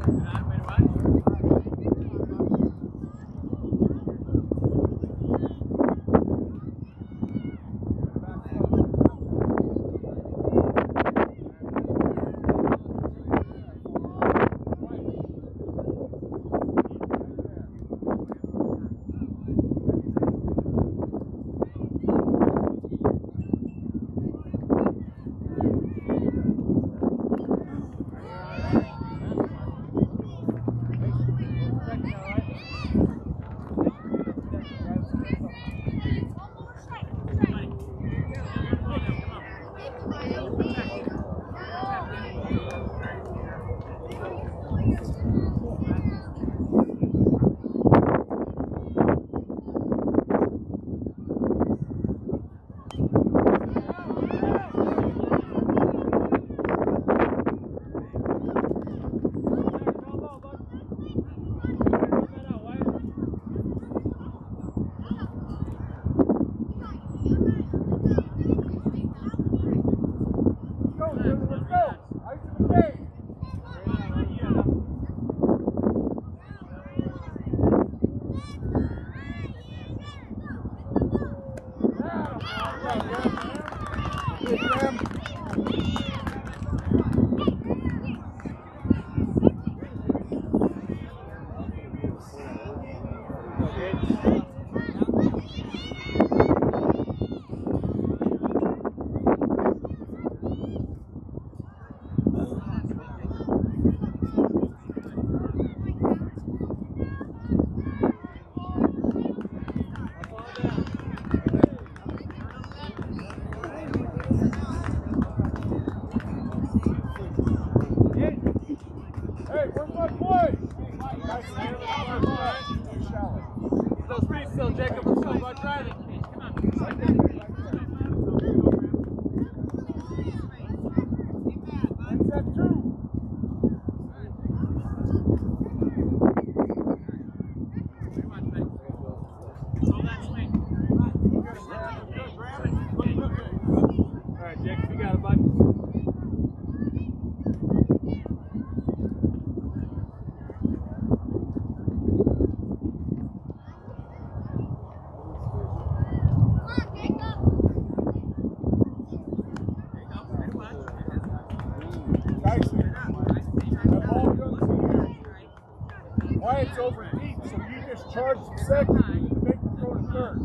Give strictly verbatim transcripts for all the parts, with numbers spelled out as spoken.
Wyatt's over deep, so you just charge the second and make the throw to third.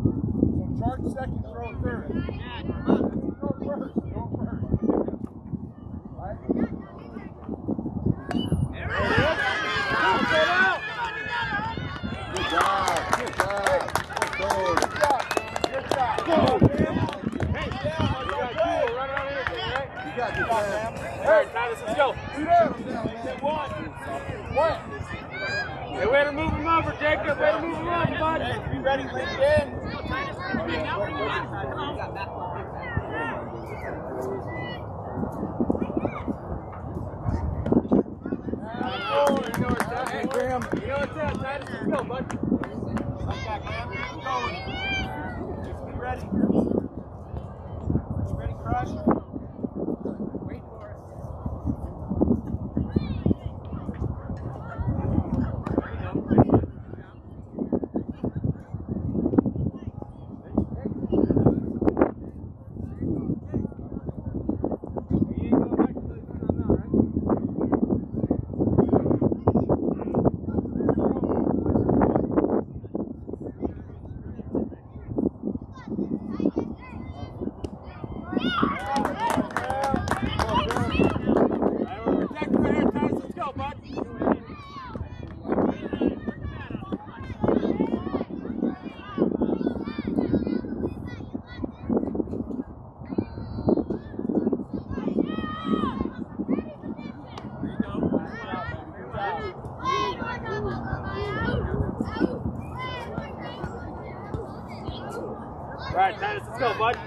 So charge second, throw third. Throw first, throw first. Right? Get out! Good job, good job. Good job, good job. Go, man. Hey, down, you got cool, right around here, right? You got this, man. All right, Titus, let's go. Two down. One. One. Hey, way to move him over, Jacob. Way to move him over, bud. Hey, be ready for the end. Hey, Graham. You know what's up, Titus? Let's go, bud. Come back, man. Keep going. Just be ready. You ready, Crush? Wait for it. All right, Titus, let's go, bud.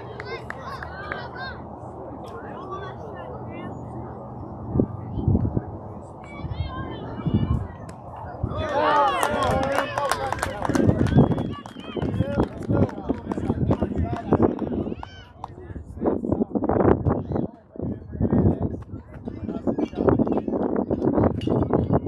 Thank you.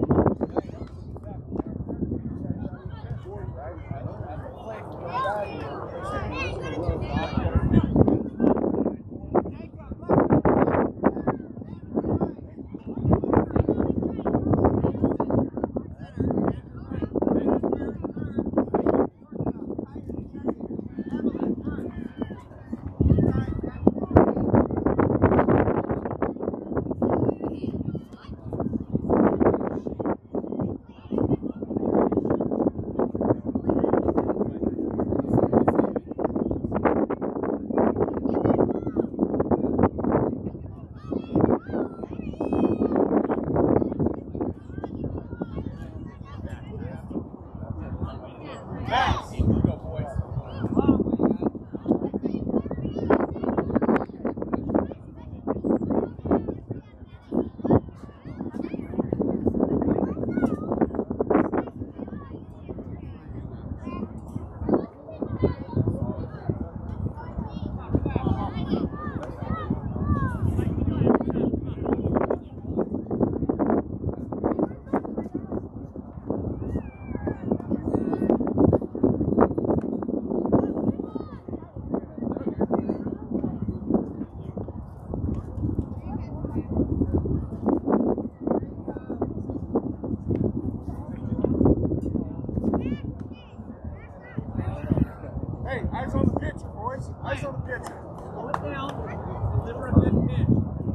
Slow it down. Deliver a good pitch.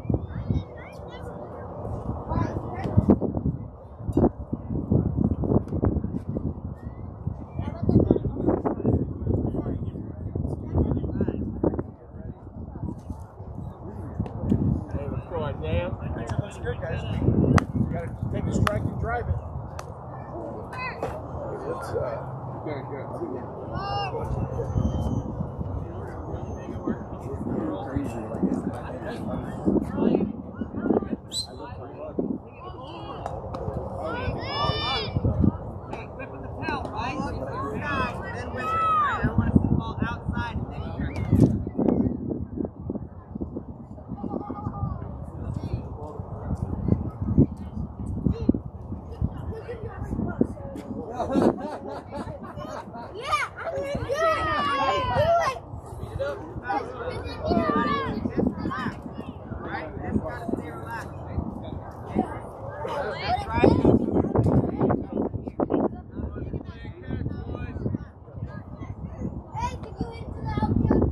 Hey, let's go, Isaiah. That's good, guys. You gotta take a strike and drive it. It's, uh, good, good. Hey, quit with the towel, right? Inside, then with it. Right? I don't want to see the ball outside and then you turn it. Yeah, I'm gonna do it. I'm gonna do it. Speed it up. Right? That's gotta stay relaxed. That's right. Hey, can you hit to the outfield?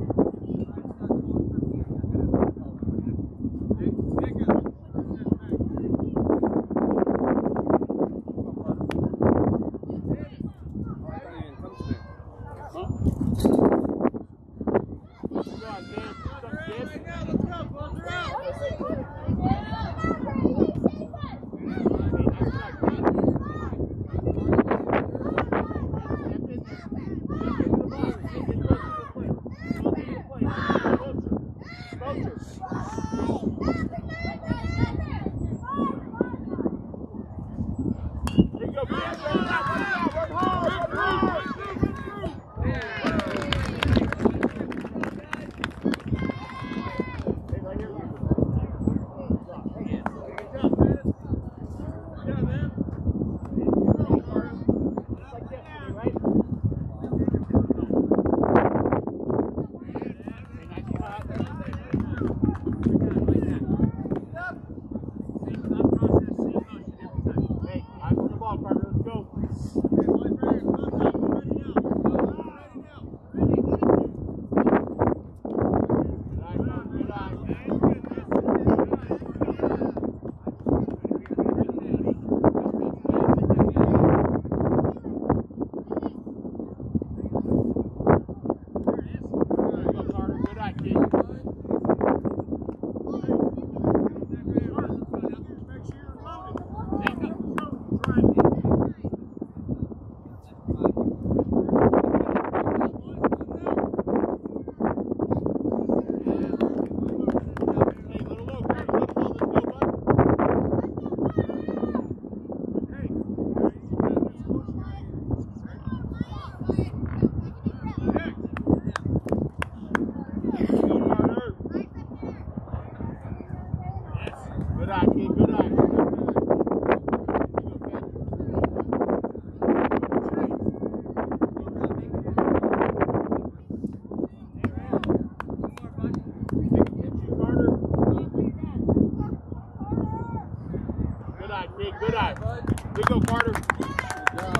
Good eye. Good go, Carter. Good job,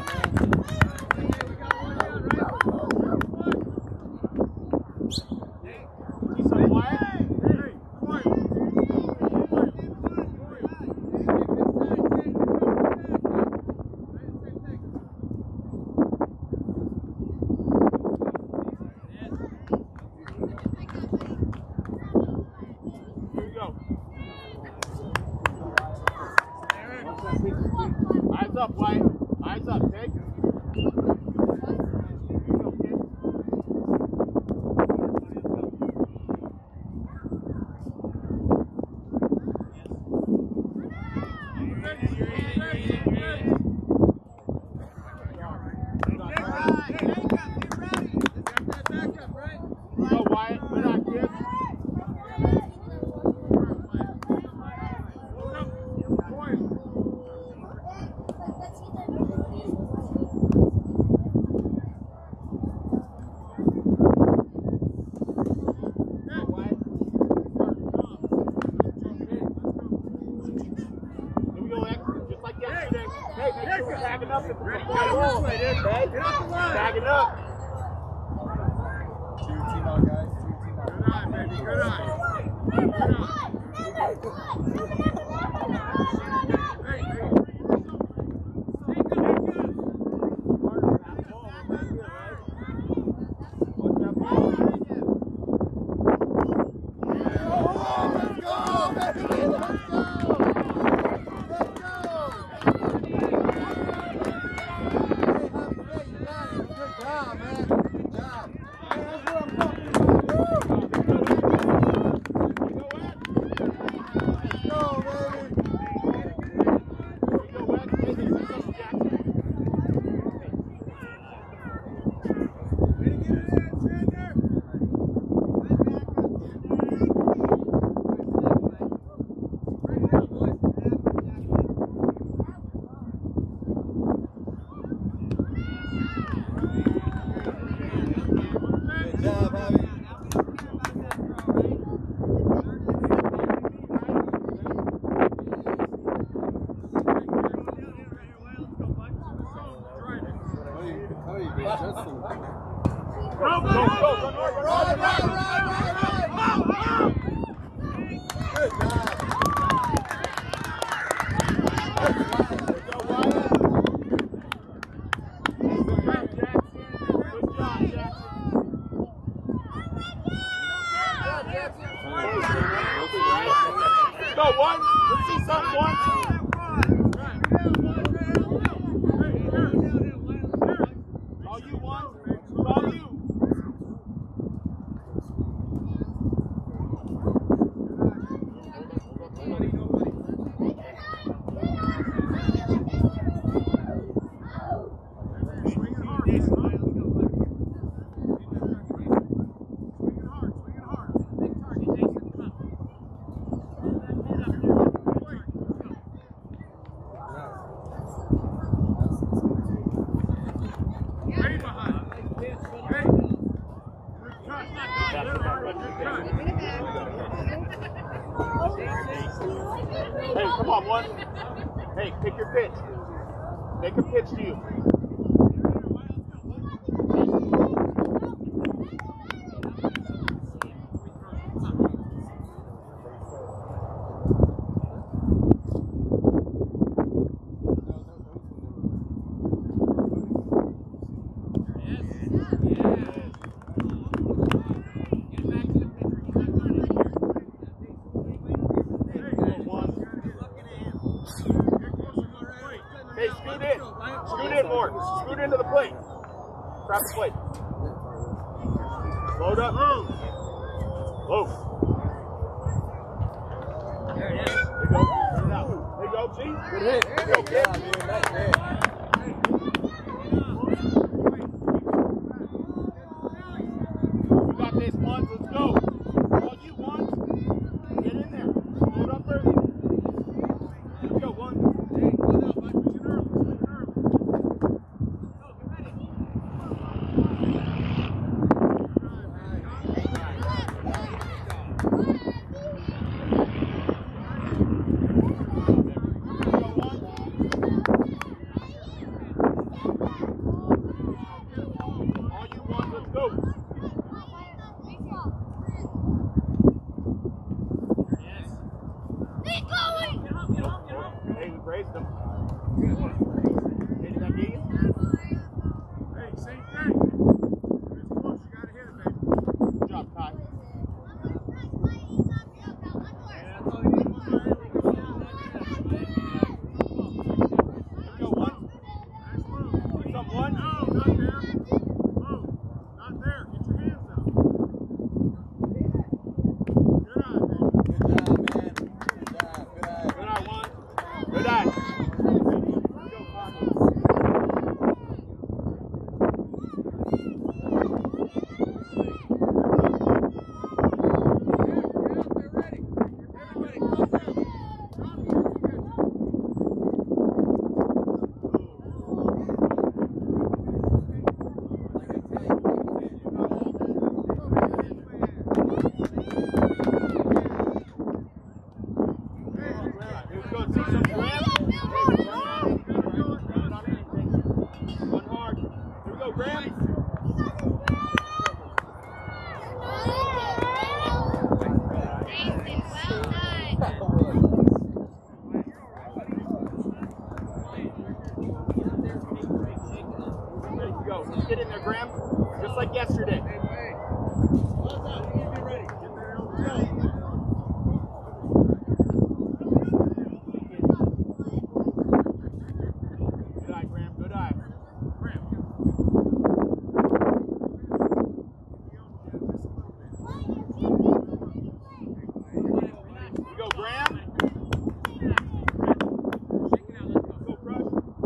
man. He's so quiet. Hey, quiet. Here we go. Eyes up, White. Eyes up, Pig. Go, Wyatt. Good eye, kid. Tagging up. Tagging up. Two team out, guys. Two team out. Hey, come on, one. Hey, pick your pitch. Make a pitch to you. Hey, scoot in. Scoot in more. Scoot into the plate. Grab the plate. Load up. Load. There it is. There you go. Turn it out. There you go, see? Good hit. There you go, kid. Yeah, dude, nice hit. You got this, one. Let's go. All you want. Get in there. Load up early. Let's go, one. Hey, load up, bud. Swing it early. Swing it early. Go, get ready. All you want, let's go. Hey, we praised them. Hey, did I get you? Hey, same thing. If it's close, you gotta hit it, baby. Good job, Kai. Let's go, one. Nice move. What's up, one? No, not there. Move. Not there. Get your hands up. Good eye, baby. Good job, man. Good job. Good eye. Good eye, one. Good eye. Let's go, Get in there, Graham. Just like yesterday. Good eye, Graham. Good eye. Graham. You go, Graham. Go, Crush.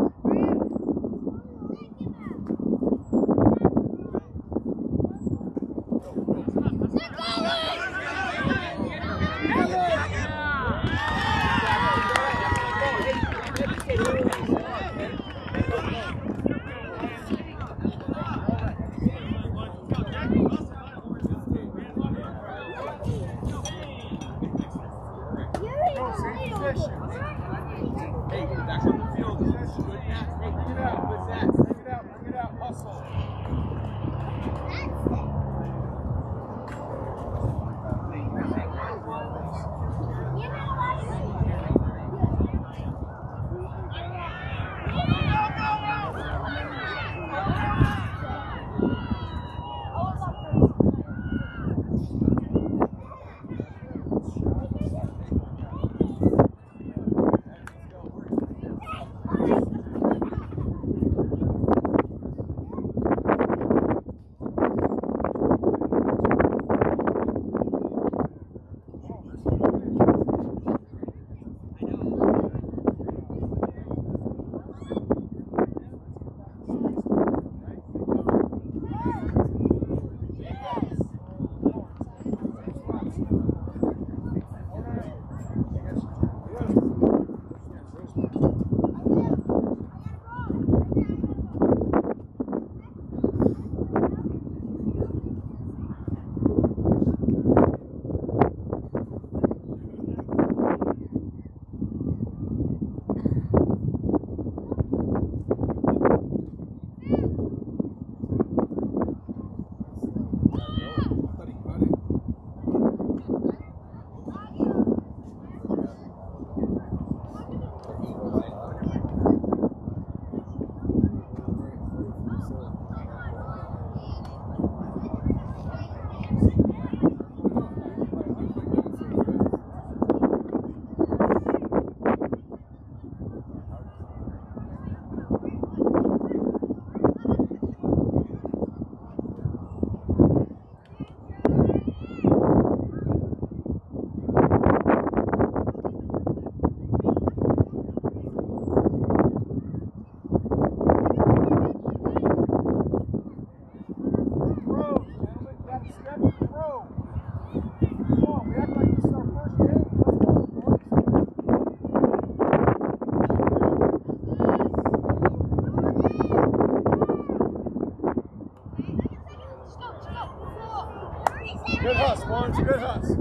Good hustle, Barnes. Good hustle.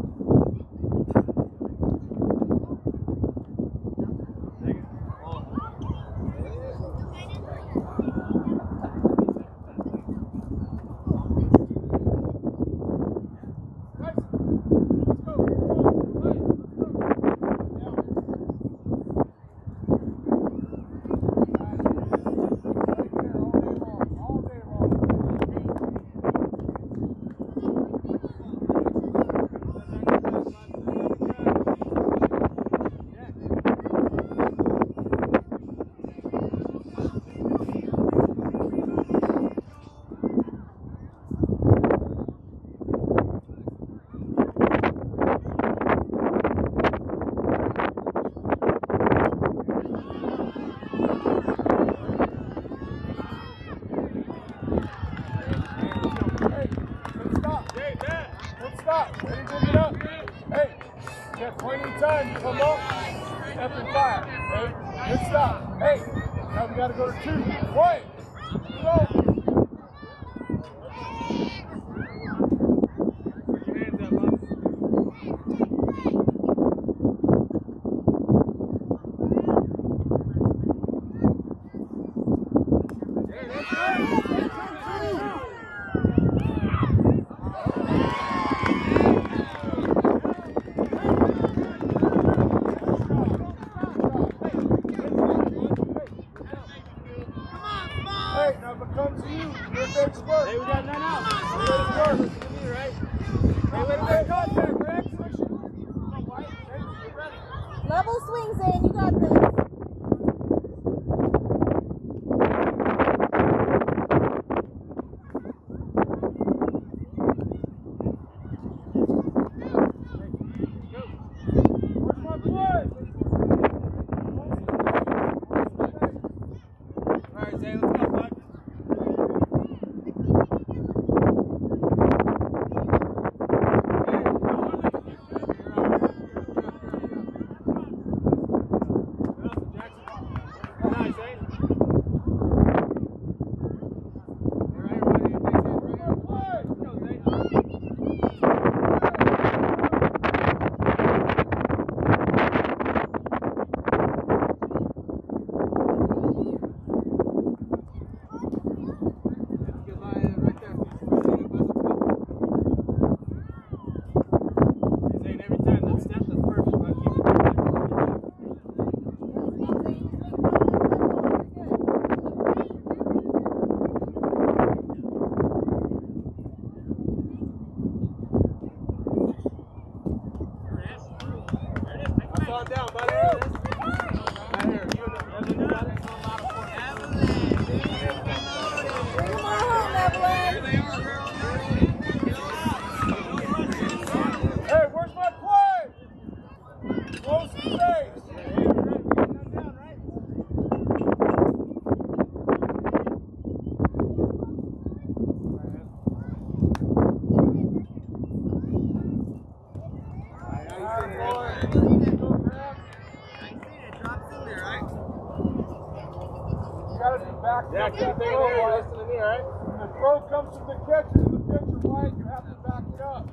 Time, come up, F and fire. Hey, good stop. Hey, now we gotta go to two. One, go. Hey, now become ready to work. Hey, we got none out. We're ready to work. Listen to me, right? Hey, wait a minute. Contact, Rex. Come on, White. Hey, get ready. Level swings in. You got this. Yeah, keep it there. Listen to me, all right? When the throw comes from the catcher to the pitcher, White, you have to back it up.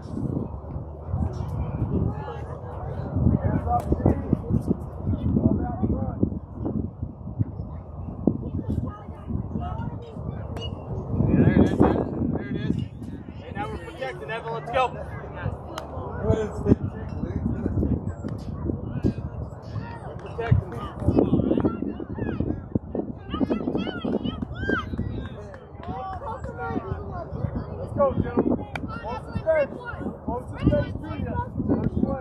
Hands up, Steve. Ball out front. Yeah, there it is. There it is. Hey, now we're protecting Evan. Let's go. What is it? We're protecting him. Let's go, gentlemen. Close the space. Close the space to you. First play.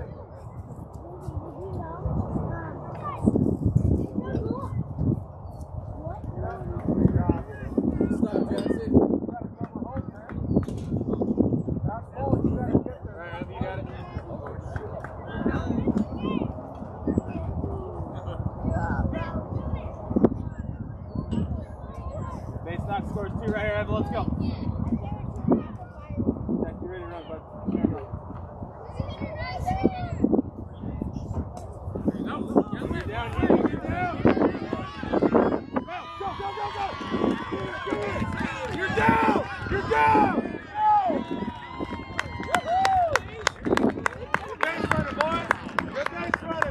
Stop, Jesse. You gotta cover home, man. That's all. You gotta get there. All right, Evan, you got it. Base knock scores two right here, Evan. Let's go. Jack, you ready to run, bud? Here you go. Get down here. Get down. Go, go, go, go, go. You're down. You're down. Good base runner, boys. Good base runner.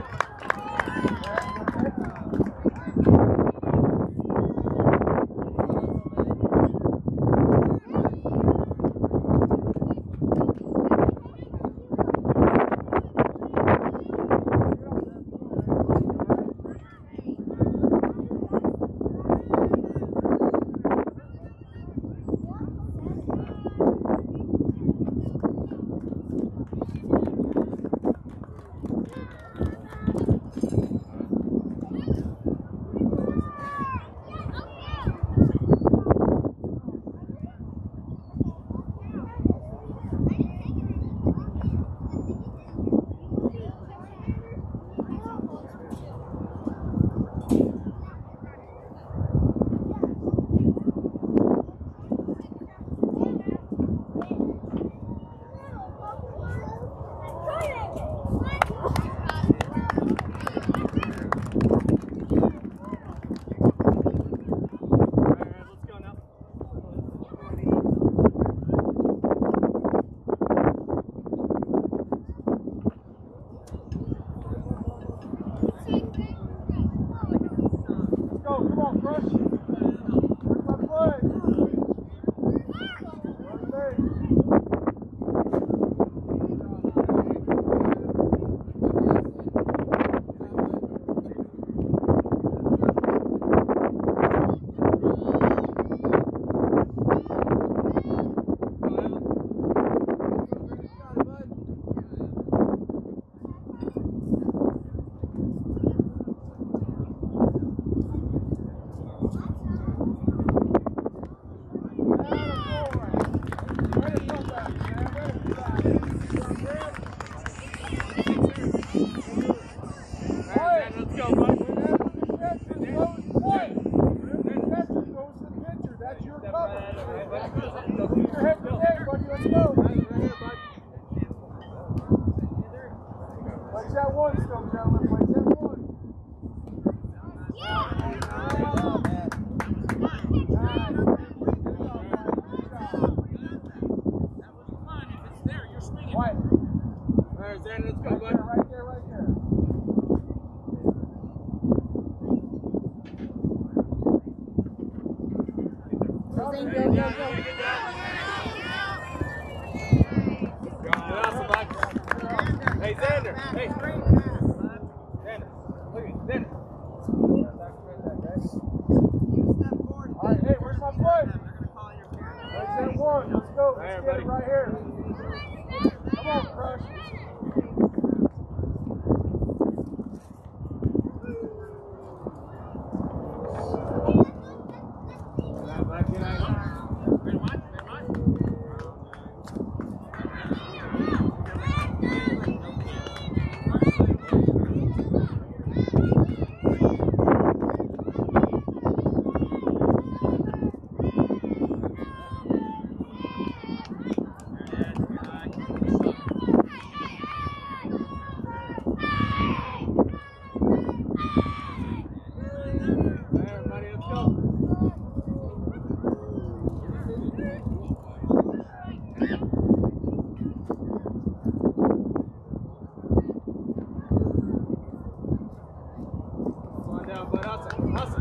let's go, bud. Whenever the catcher throws the play, the catcher throws the pitcher. That's your cover. Keep your head in the game, buddy. Let's go. Place that one still, gentlemen. Place that one. Quiet. Alright, Xander, let's go, Right bud. there, right there, right there. Zane, go, go, go. Get out, somebody. Hey, Xander. Hey, Xander. Look at Xander. All right, hey, where's my play? They're gonna call your parents. Place that one. Let's go. Let's There, get buddy. it right here. Come on, Crush. Everybody, let's go. Come on down, bud. Hustle. Hustle.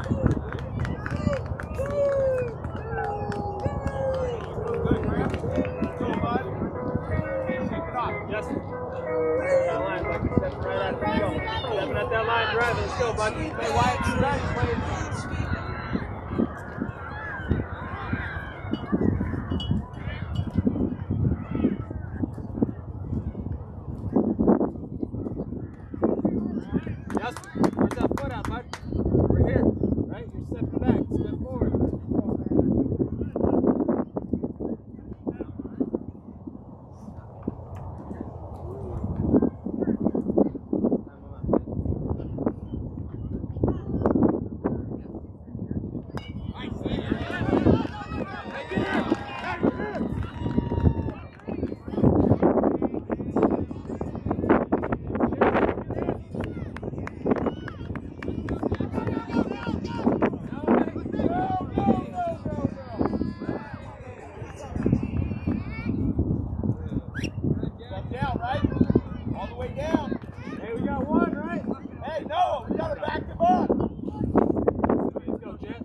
Good, Graham. Let's go, bud. Shake it off. Yes. That line, bud. Step right at it. Let's go. Stepping at that line, driving. Let's go, bud. Hey, Wyatt, you ready? Play. Yes. Where's that foot out, bud? We're here, right? You're stepping back. Step forward. Step down, right? All the way down. Hey, we got one, right? Hey, Noah, we gotta back them up. Let's go, Jet.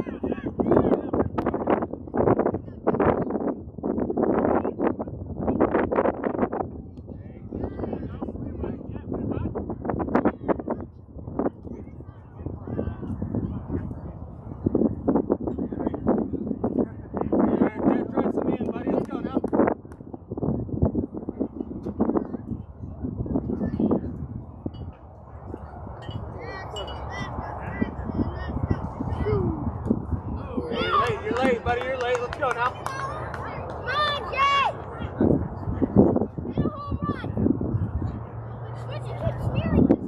Jet, try some in, buddy. Let's go now. Hey, you're late, you're late, buddy. You're late. Let's go now. Come on, Jay! Hit a home run! Switch it, keep steering this.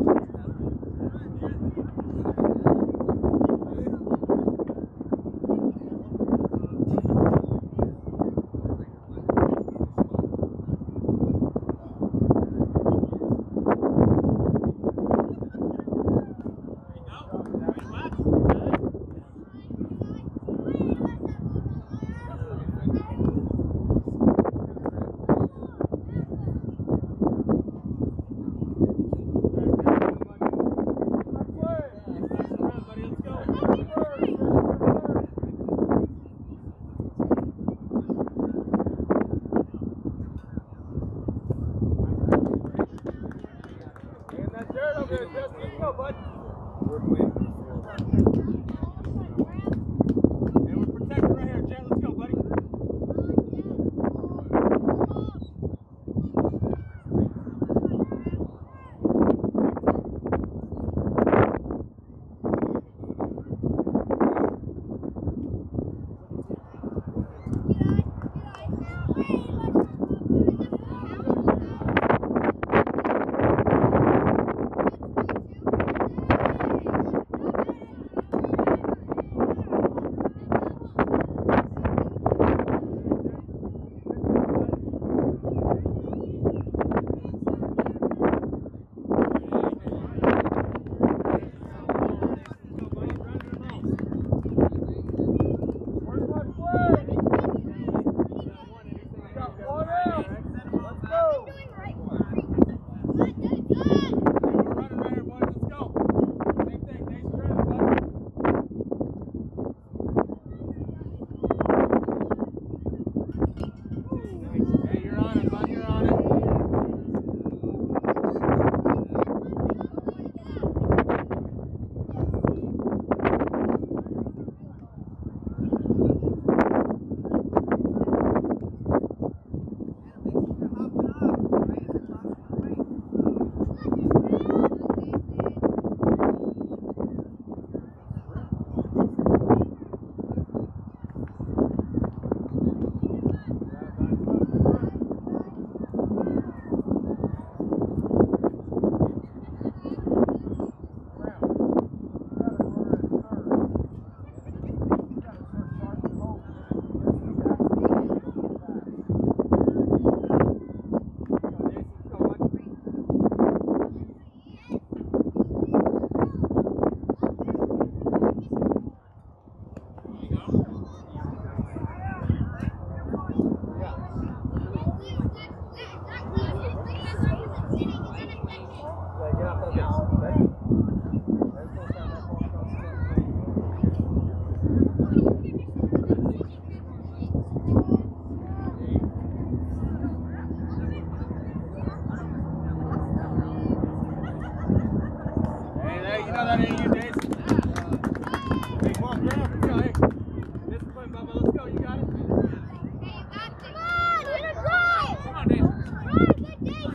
you know that ain't you, Days. Hey, come on, Graham. Let's go. Hey. Discipline, Bubba. Let's go. You got it. Come on, hit a drive. Come on, Days. Drive, good day, Sid.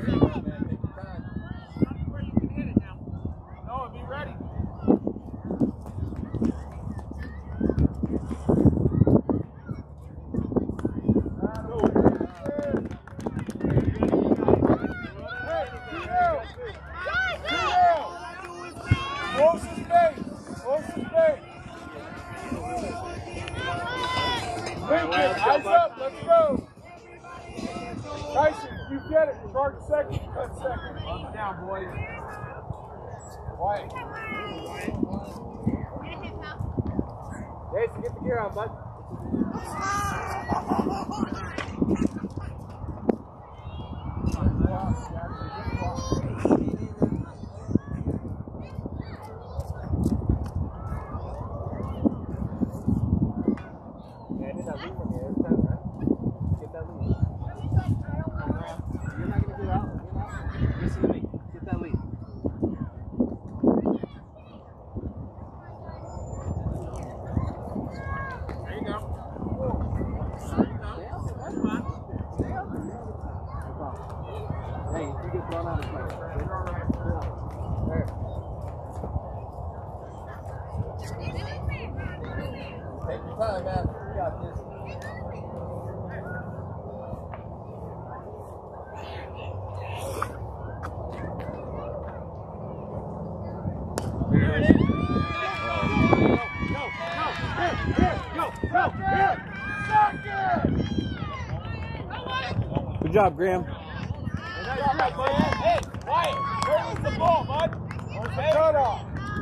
Where you can hit it now. No, be ready. Close the space. Close the space. Lincoln, eyes up. Let's go. Tyson, you get it. Start second. Cut second. Up down, boys. Quiet. Jason, get the gear on, bud. Take your time, man. You got this. Good job, Graham. Hey, Wyatt, where was the ball, bud? Where's the cutoff?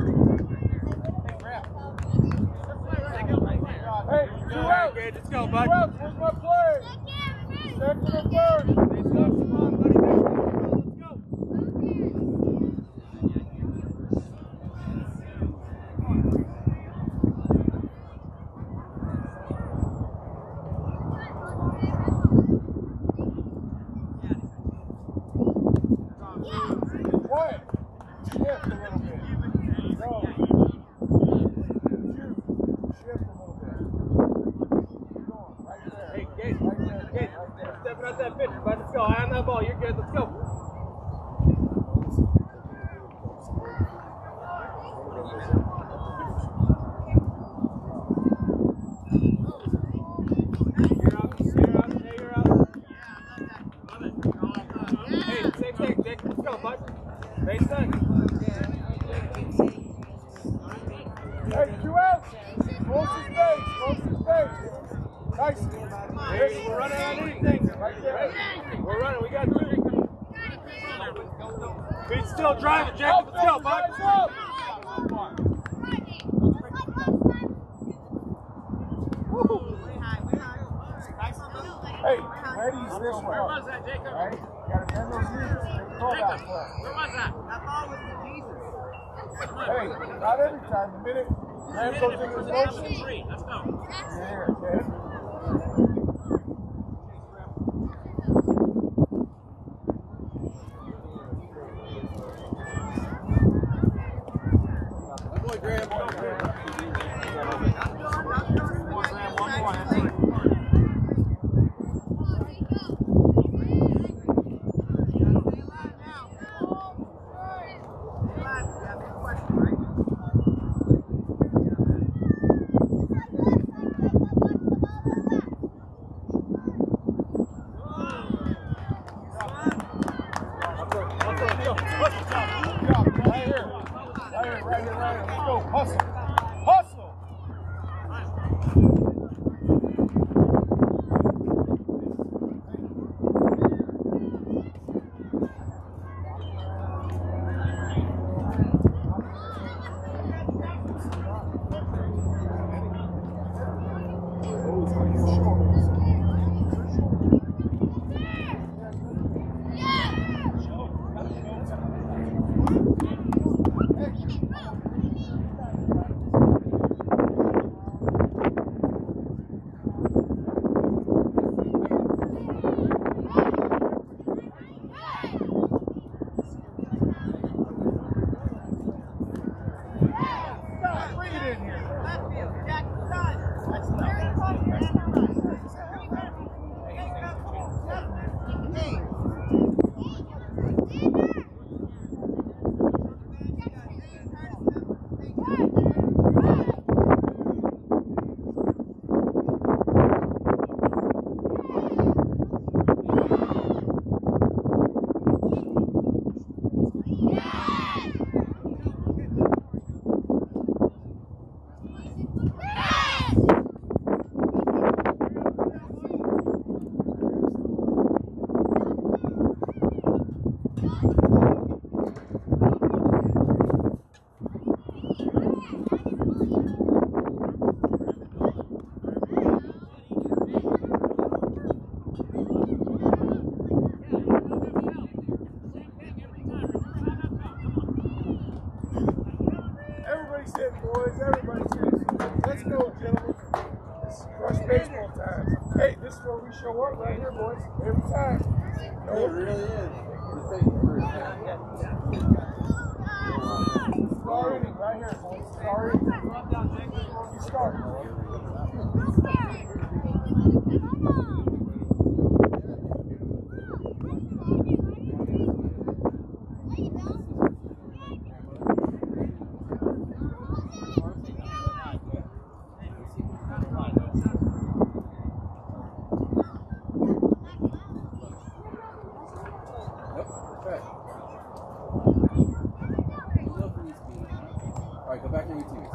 Hey, two outs. Okay, let's go, Two bud. outs. Where's my play? Second and third. Come on, buddy. Let's go. Quiet. Shift a little bit. Go. Shift a little bit. Keep going. Right there. Hey, Gabe. Right there. Gabe, Right there. stepping out that pitch, bud. Let's go. Eye on that ball. You're good. Let's go. You're out. You're out. Hey, you're out. Hey, same thing, Jake. Let's go, bud. Base thing. Hey, two outs. Close the space. Close the space. Nice. Hey, we're running on anything. Right there. Hey, we're running. We got three. Feet still driving, Jake. Let's go, bud. Eyes up. Hey, ready is this way. Where was that, Jacob? Right? You gotta bend those knees. Throw that Jacob, play. where was that? That ball was for Jesus. Hey, not every time. The minute Graham goes into his motion, Three. Let's go. there, okay? Boy, Graham. Boy, Graham. One, Graham. One, one. That's right. Right here. Right here, right here, right here. Let's go. Hustle. Hustle. Everybody's hitting, boys. Everybody's hitting. Let's go, gentlemen. This is Crush Baseball time. Hey, this is where we show up right here, boys. Every time. It really is. Just take the first. Star inning right here, boys. Star inning. You start. Alright, go back to your team.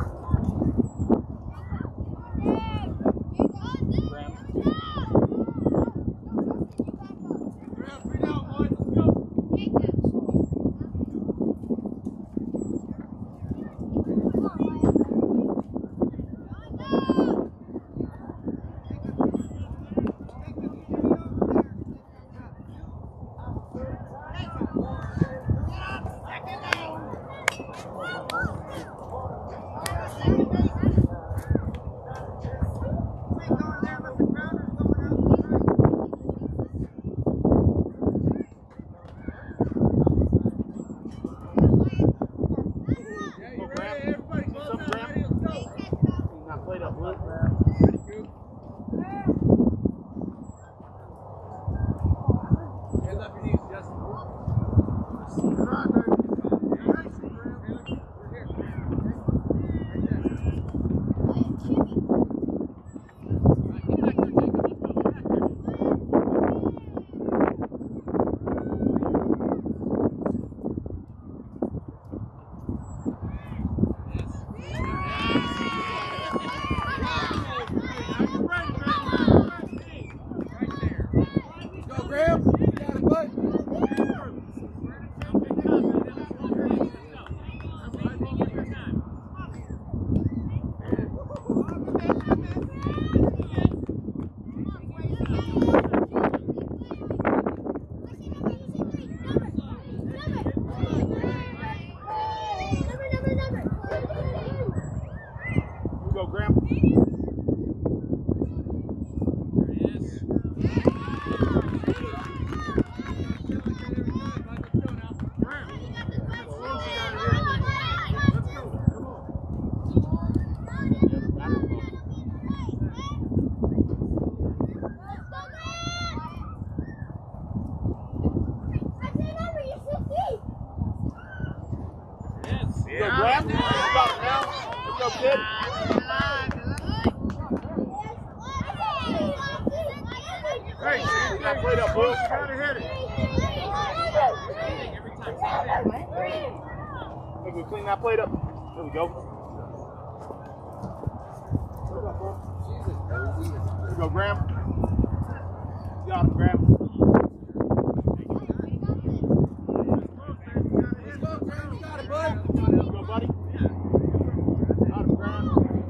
Clean that plate up. There we go. There we go, Graham. Got him, Graham. Let's go, Graham. You got it, bud. Let's go, buddy. Got him, Graham.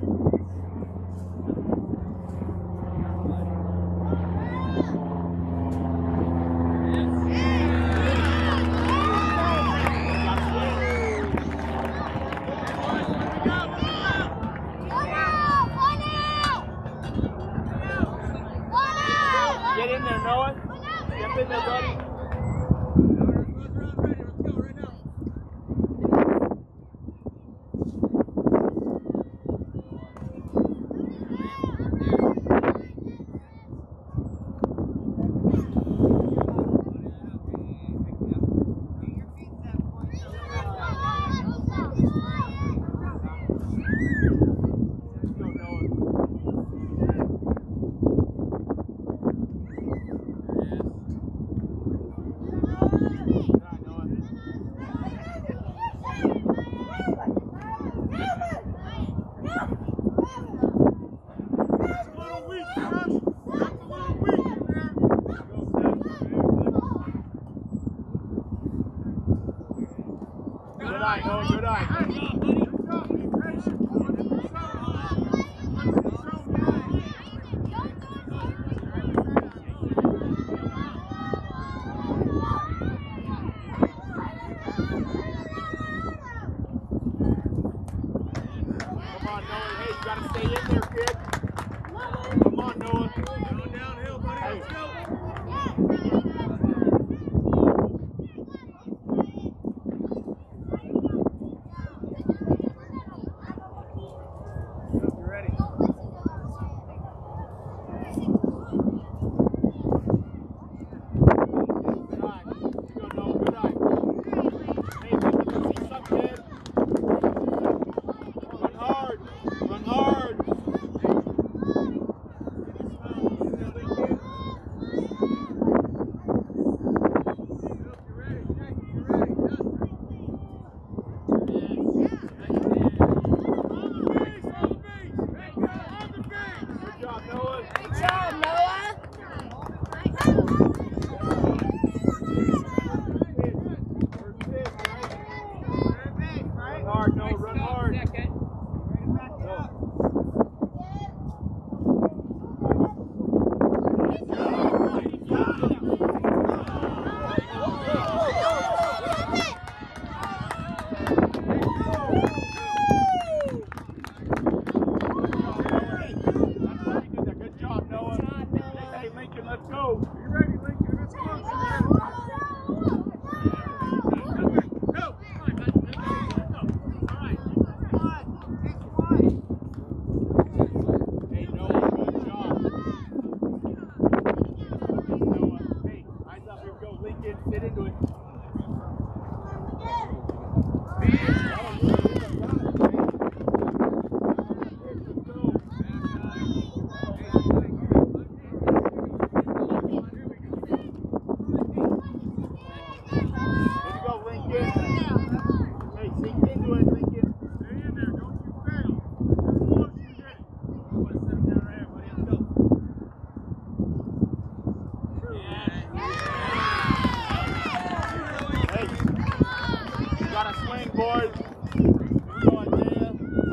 Get in there, Noah. Jump in there, buddy. Good eye, Noah. Good eye. You gotta stay in there, kid. Come on, Noah. Going downhill, buddy. Hey. Let's go. You're ready. Good eye. You go, Noah. Good eye. Hey, look at the seats up, kid. Run hard. Run hard. Good job, Noah. Good job, Noah. First pitch, right? Run hard, Noah. Run hard. Good job, Noah. Hey, Lincoln, let's go. You ready, Lincoln? Let's go. Hey, Noah, good job. Noah, hey, eyes up, here we go. Lincoln, sit into it. Here you go, Lincoln. Hey, sink into it, Lincoln. Stay in there. Don't you fail. As close as you get. Let's set him down right here, buddy. Let's go. Hey, you gotta swing, boys. Here we go, Isaiah.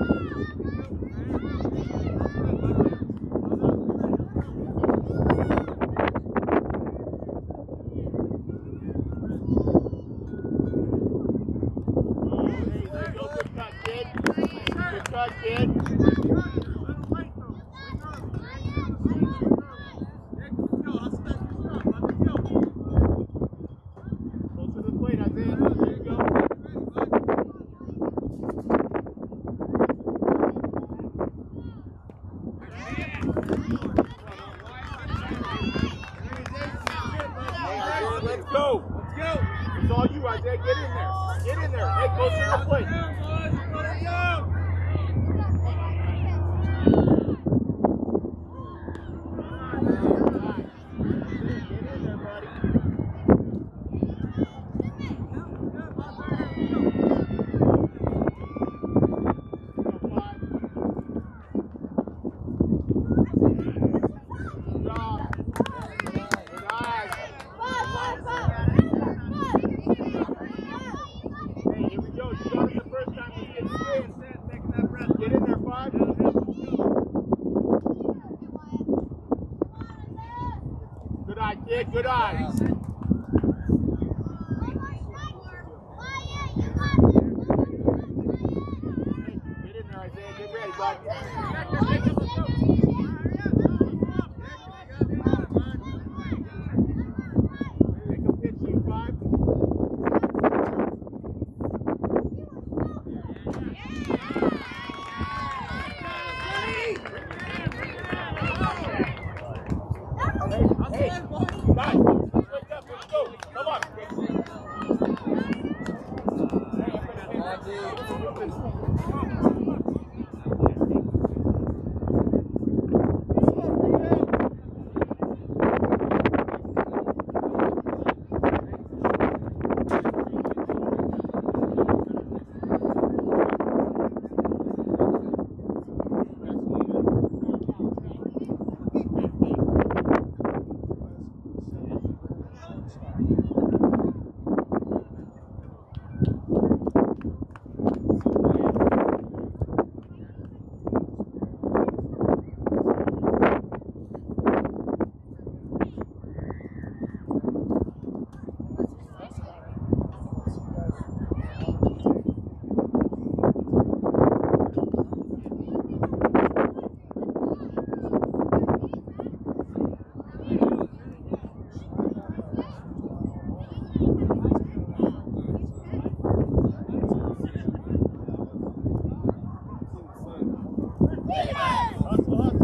Oh, hey, there you go. Good cut, kid. Good cut, kid. Closer to the plate, Isaiah. There you go. Hey, Isaiah, let's go. Let's go. It's all you, Isaiah. Get in there. Get in there. Hey, closer to the plate. Let's go. Get in there, buddy. Go, five. Good job. Good eye. Hey, here we go. You got it the first time. Let's get spin. Taking that breath. Get in there, five. Good eye, kid. Good eye. Get in there, Isaiah. Get ready, bud. Take a pitch, you five. Hey, hey, guys, let's wake up. Let's go. Come on. Hey, I'm gonna- Hustle, hustle.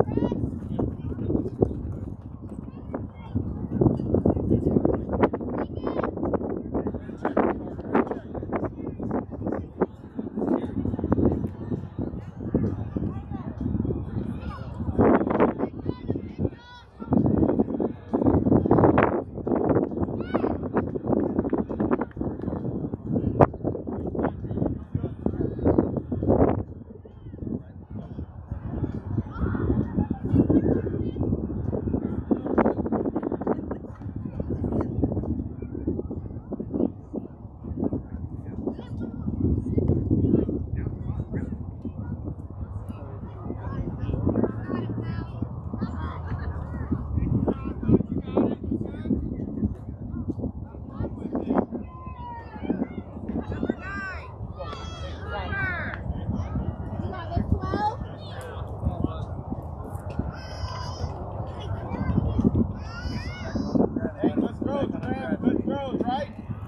Hey, let's go, man. Let's go, right?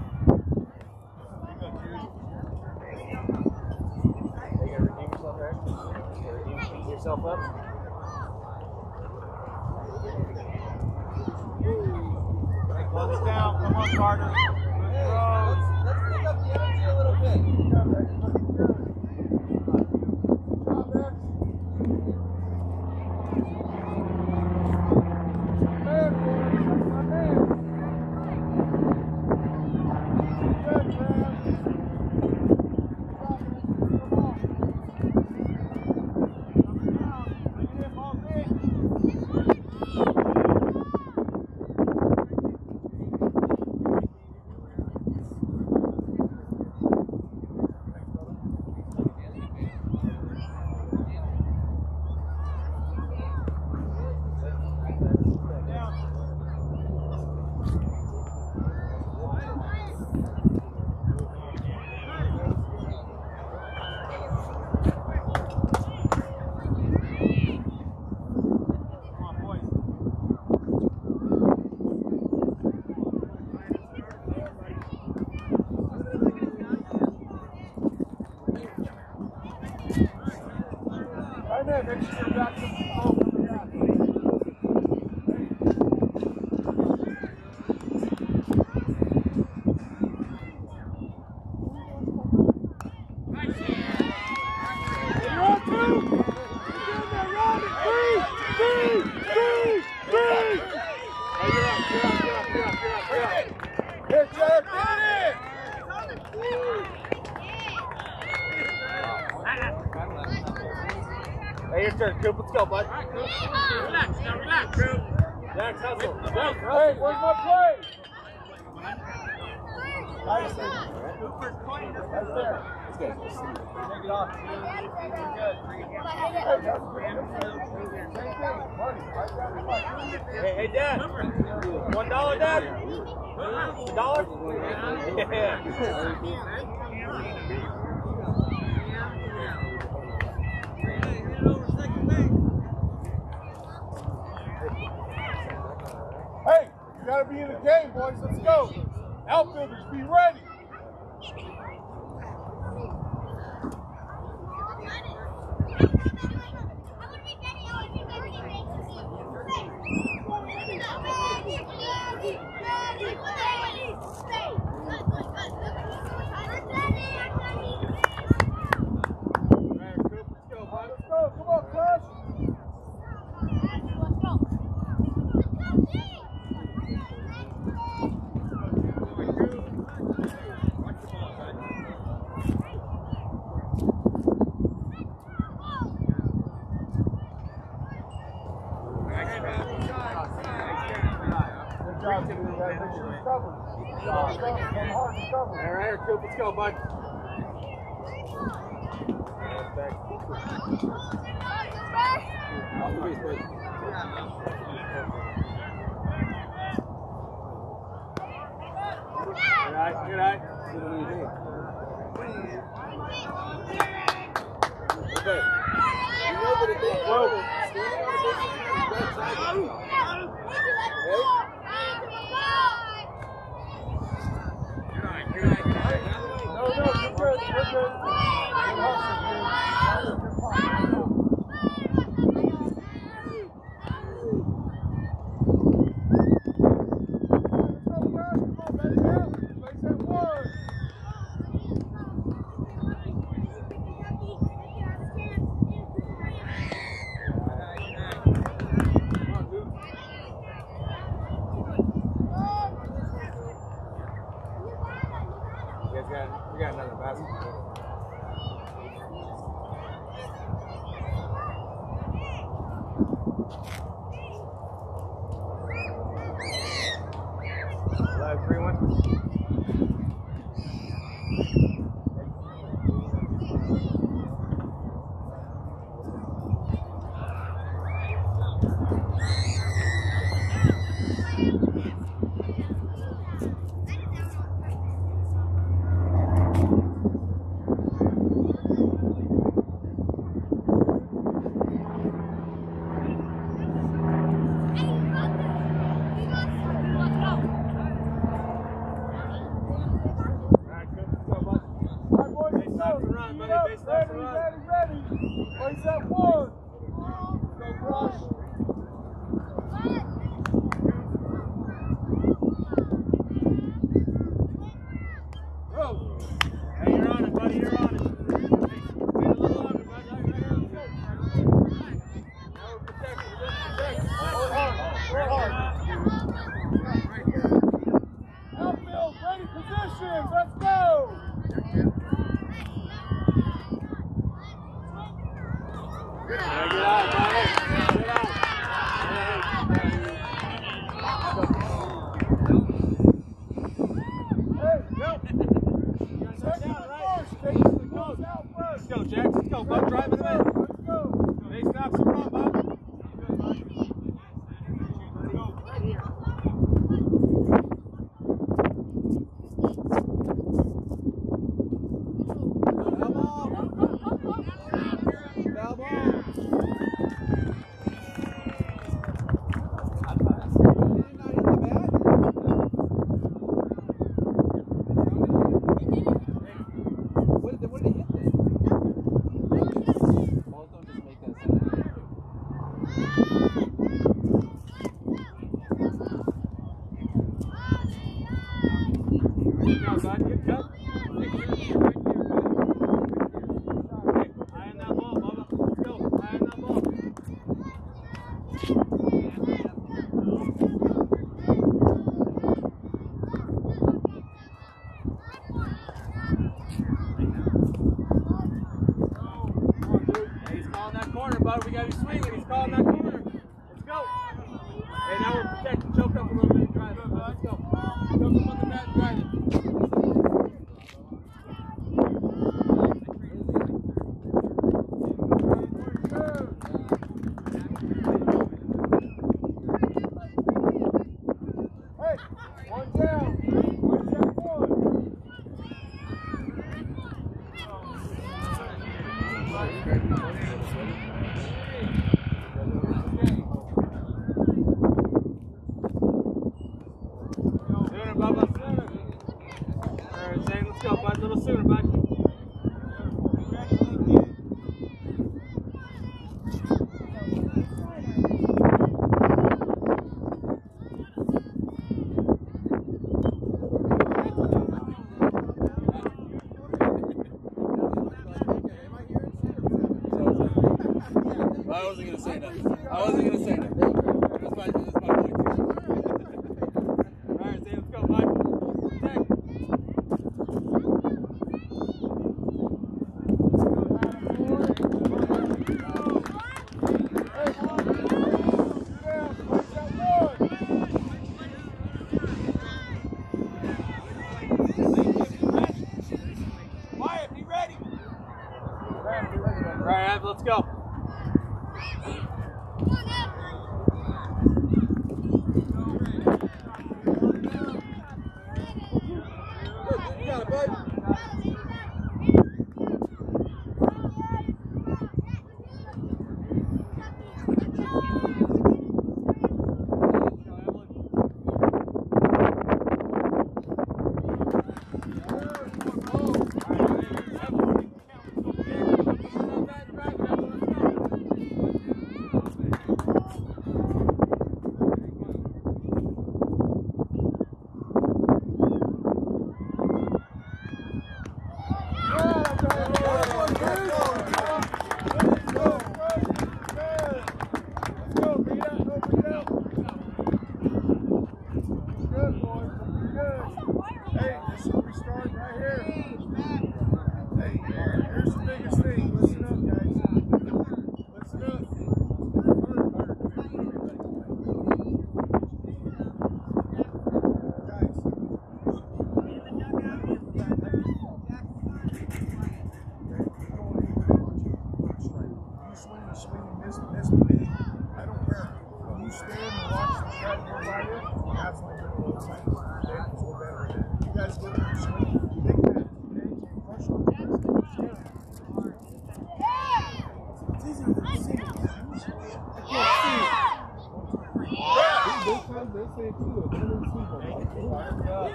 You gotta redeem yourself, Eric. You gotta redeem yourself up. Close it down. Come on, Carter. Hey, let's, let's pick up the energy a little bit. Make sure you're back to the Hey, your turn, Coop. Let's go, bud. Relax, now relax, Coop. Next, hustle. Go. Hey, where's my play? Nice. That's there. Take it off. Hey, hey, Dad. One dollar, Dad. A dollar? Yeah. Hey, you gotta be in the game, boys. Let's go. Outfielders, be ready. Let's go. Come on, Crush. All right, Coop, let's go, bud. Good eye, good eye. Okay. You know that if they throw it, standing on the bases, right side. No, no, you're good. You're good. Good hustle, dude. ready, ready. Place that one. Go rush. Go. Hey, you're on it, buddy. You're on it. Wait a little longer, buddy. Right, right, right. Go. Now we're protected. We're just protected. Hold hard. Hold hard. Outfield, ready positions. Let's go. Yeah, get out, buddy. Get out. Hey, Go. second Down, and right. first. Take the goals out first. Let's go, Jack. Let's go, bud. Drive it in. Let's go. Base knocks him up, bud. Good job, bud. Good cut. Eye on that ball, Bubba. Let's go. Eye on that ball. Hey, he's calling that corner, bud. We got you swinging. He's calling that corner. Let's go. Hey, now we're protecting. Choke up a little bit and drive it. Let's go. Choke up on the mat and drive it. Hey, one down. Where's that one? Sooner, Bubba, sooner. All right, Zane, let's go, bud. A little sooner, bud. I wasn't gonna say that. I wasn't gonna say that. That's my, that's my point. All right, Zane, let's go, bud. Protect. Wyatt, be ready. All right, Ab, let's go. You got it, bud.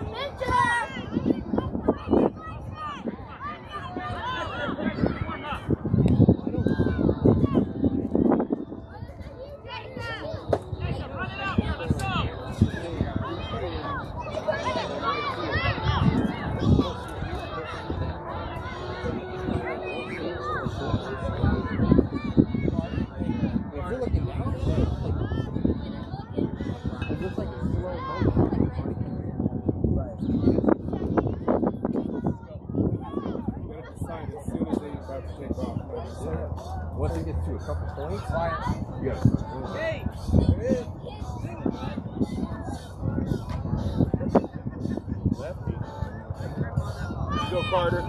Mitchell! Once it gets to a couple points, you gotta start doing it. Hey! Lefty. Go, Carter.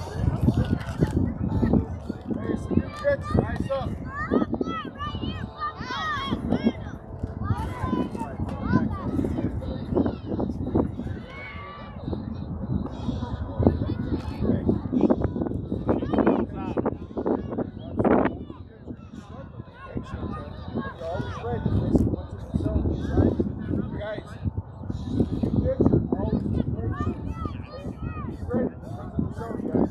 Hey, some good pitch. Nice up. You're always ready. Listen, what's in the zone, right? Guys, you pitcher, always be patient. Be ready. What's in the zone, guys?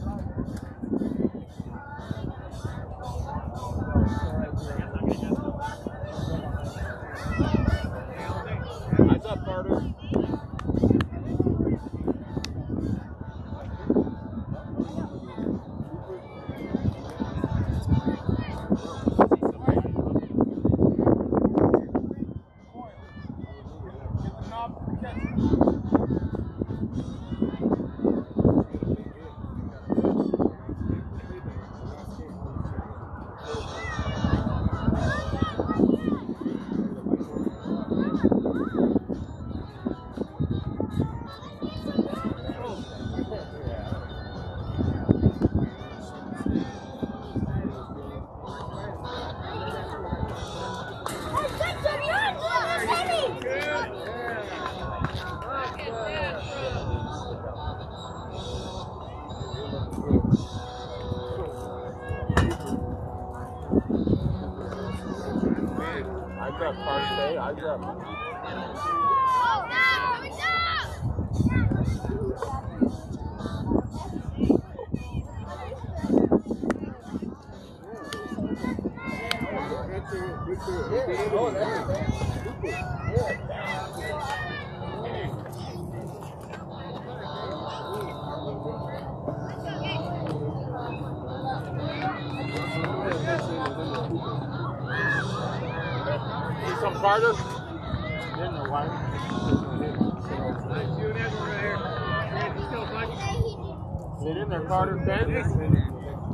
Eyes up, Carter. Eyes up, Carter. Stay. Eyes up. Oh, See some Carter? Didn't know why. Sit in there, Carter. ten.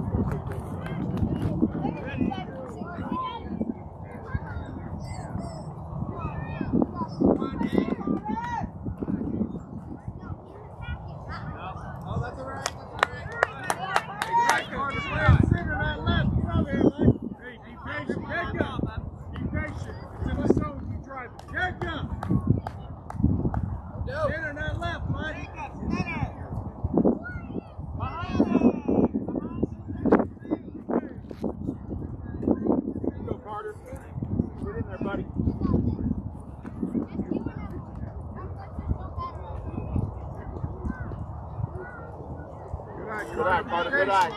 Go, Carter. Get in there, buddy. Good eye, Carter. Good eye.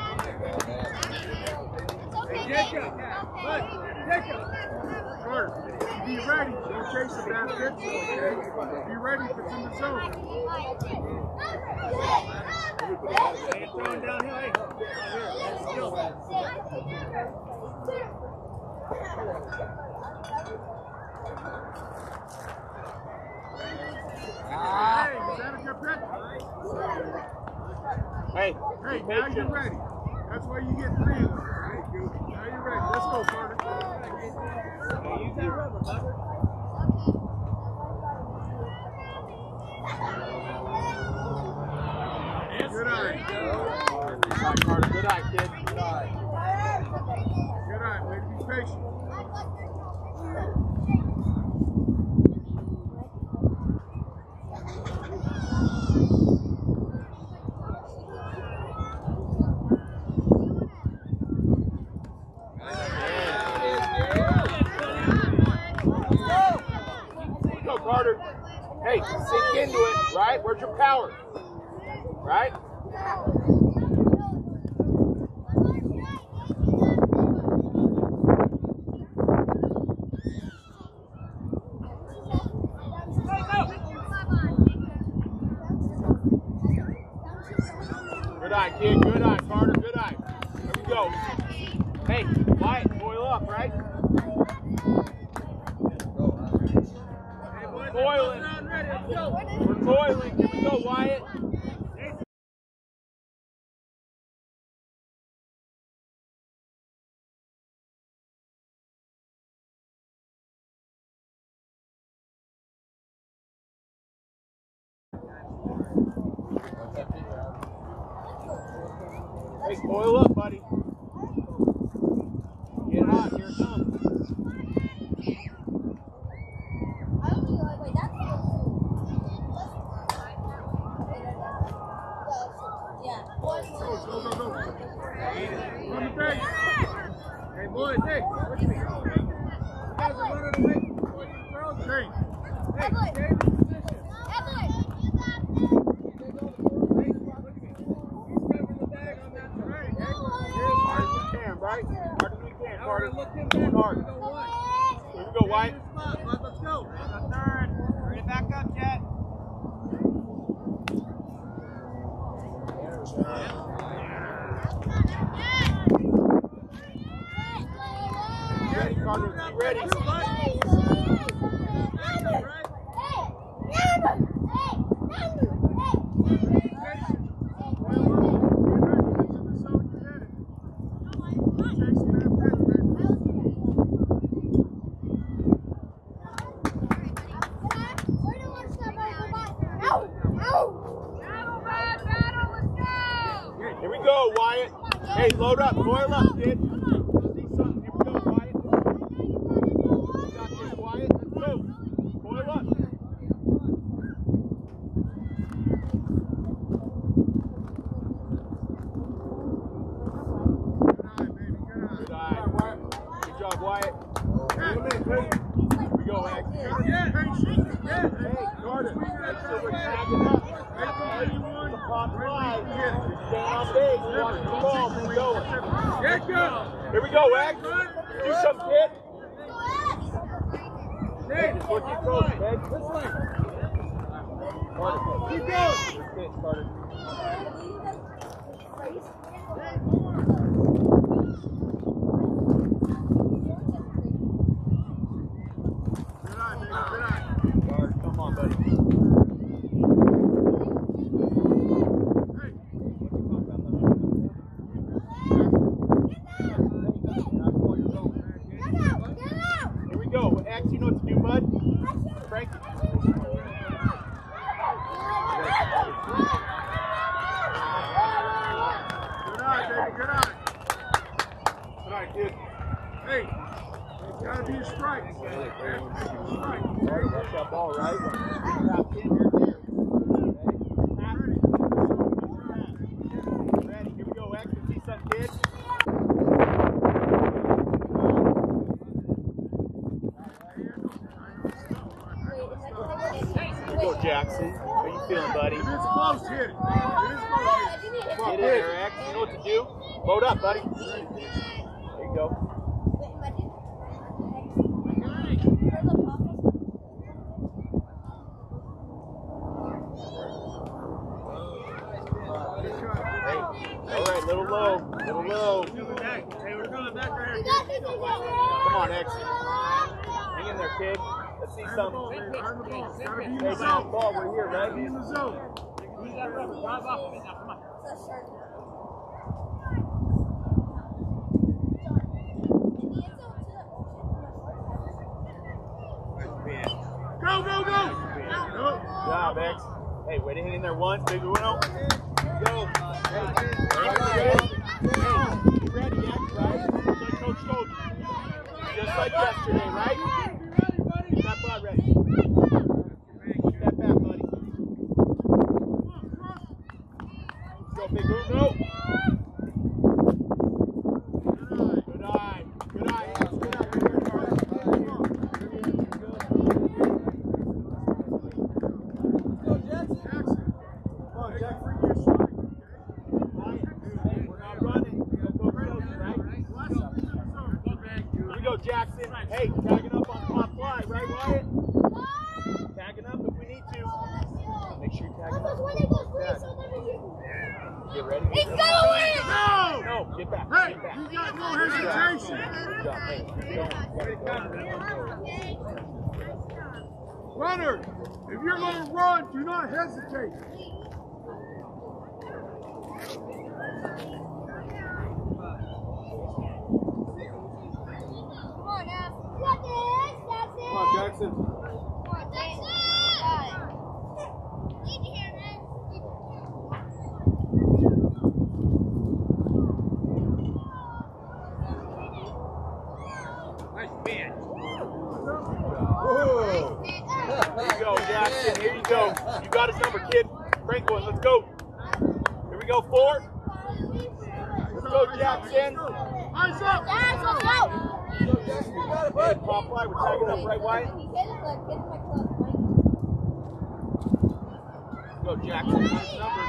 Hey, Jacob. Look, Jacob. Carter, be ready. Don't chase a bad pitch. Okay? Be ready if it's in the zone. Hey, throwing downhill. Hey, here, let's Hey, is that a good pitch? Hey, Hey, now you're ready. That's why you get three of them. Right? Now you're ready. Let's go, Carter. Hey, use that rubber, bud. Good eye. good eye, Carter. Good eye, kid. Good eye. Way to be patient. Go, Carter. Hey, sink into it, right? Where's your power? Right? Good eye, kid. Good eye, Carter. Good eye. Here we go. Hey, Wyatt, boil up, right? Boiling. We're boiling. Here we go, Wyatt. Hey, coil up, buddy. Get hot, here it comes. Hey, boys, hey, look at me. You guys are running away before you throw the thing. Hey, stay in position. Right? Hard as we can, Carter. Look him Going back. hard. Go one. Here we go, Wyatt. Let's go. The third. Bring it back up, Jet. Ready, Carter. Be ready. Here we go, Wyatt. Hey, load up. Coil up, kid. See something. Here we go, Wyatt. Got this, Wyatt. Let's go. Coil up. Good eye. Good job, Wyatt. Here we go, X. Hey, Carter. Make sure we're tagging up. The pop flies. You're staying on base. Watch the ball. Keep going. Here we go, X. Do some, kid. Hey, just look your throat, man. This way. Carter. Keep going. Good pitch, Carter. Carter, come on, buddy. Here we go. X, you know what to do, bud? Frank. Good eye, baby. Good eye. Good eye, kid. Hey, it's got to be a strike. Strike. That's that ball, right? Ready. Here we go, X. You see some kid? Here we go, Jackson. How you feeling, buddy? It is close, hit it. It is close, hit it. Come on, Get in there, X. You know what to do? Load up, buddy. There you go. Hey, all right, little low, little low. Hey, we're coming back right here. Come on, X. Hang in there, kid. Let's see some. Gotta be in Hey, the down zone. ball, we're here, Gotta be right? in the zone. Go, go, go! Go. Good job, X. Hey, way to hang in there once, big Uno. Go. Hey, hey, be ready, X, right? Just like Coach told you. Just like yesterday, right? Keep that butt ready. Keep that back, buddy. Let's go, big Uno. Good eye. Good eye, X. Good eye. Jackson, hey, tagging up on pop fly, right, Wyatt? Tagging up if we need to. Make sure you're tagging up. Get ready. It's going! No! No, get back. Hey, Get back. you got no hesitation. Good job. Hey, Runner, if you're going to run, do not hesitate. Come on now. Got this. That's it. Come on, Jackson. Come on, Jackson. Need to hear, man. Here you go, Jackson. Here you go. You got his number, kid. Crank one. Let's go. Here we go. Four. Let's go, Jackson. Eyes up! Let's go! Hey, Popeye, we're tagging up right, Wyatt. Let's go, Jackson. Got his number.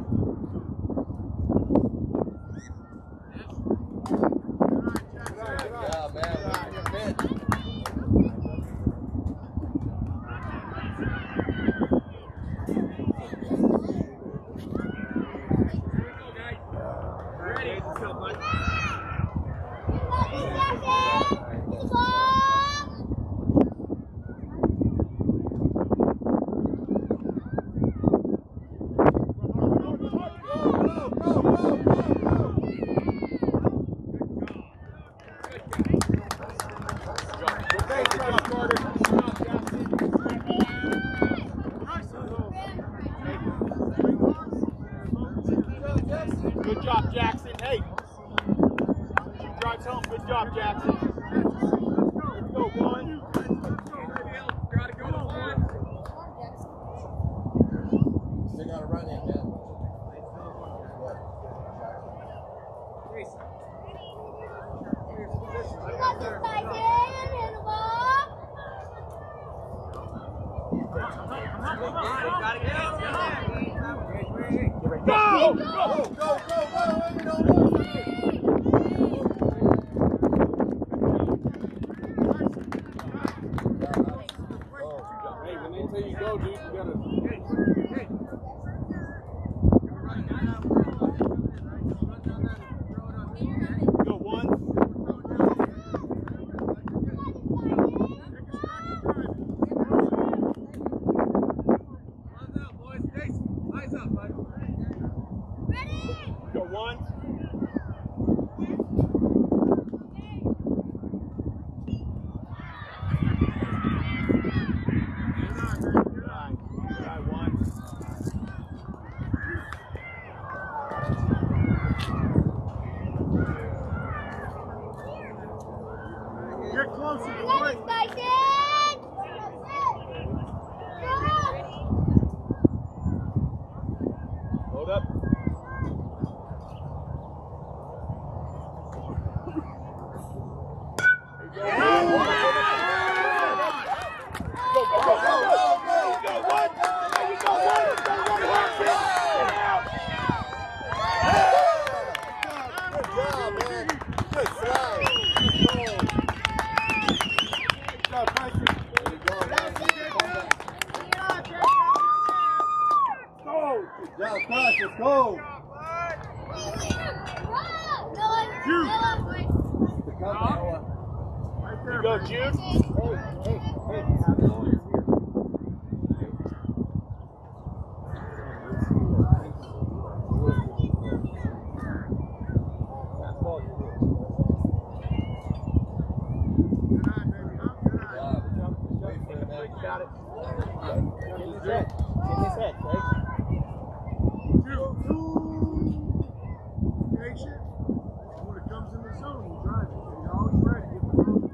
Yeah, man. You're fit. Ready? Let's go, bud. Good job, Jackson. Hey. Drives home. Good job, Jackson. Let's go, one. Gotta go to one. They got to run in, man. You got this guy in, hit the ball. Gotta get out there. Go! Go, go, go, go, go, go. Hey, when they tell you go, dude, you gotta. Go one. Go one. Try one. Get closer. You got this guy in. Hold up. Yeah, pass, let's go. You go, Jude. Hey, hey, hey. Got it. In his head. In his head, right? Patient. When it comes in the zone, you drive it. You're always ready. Get the ball.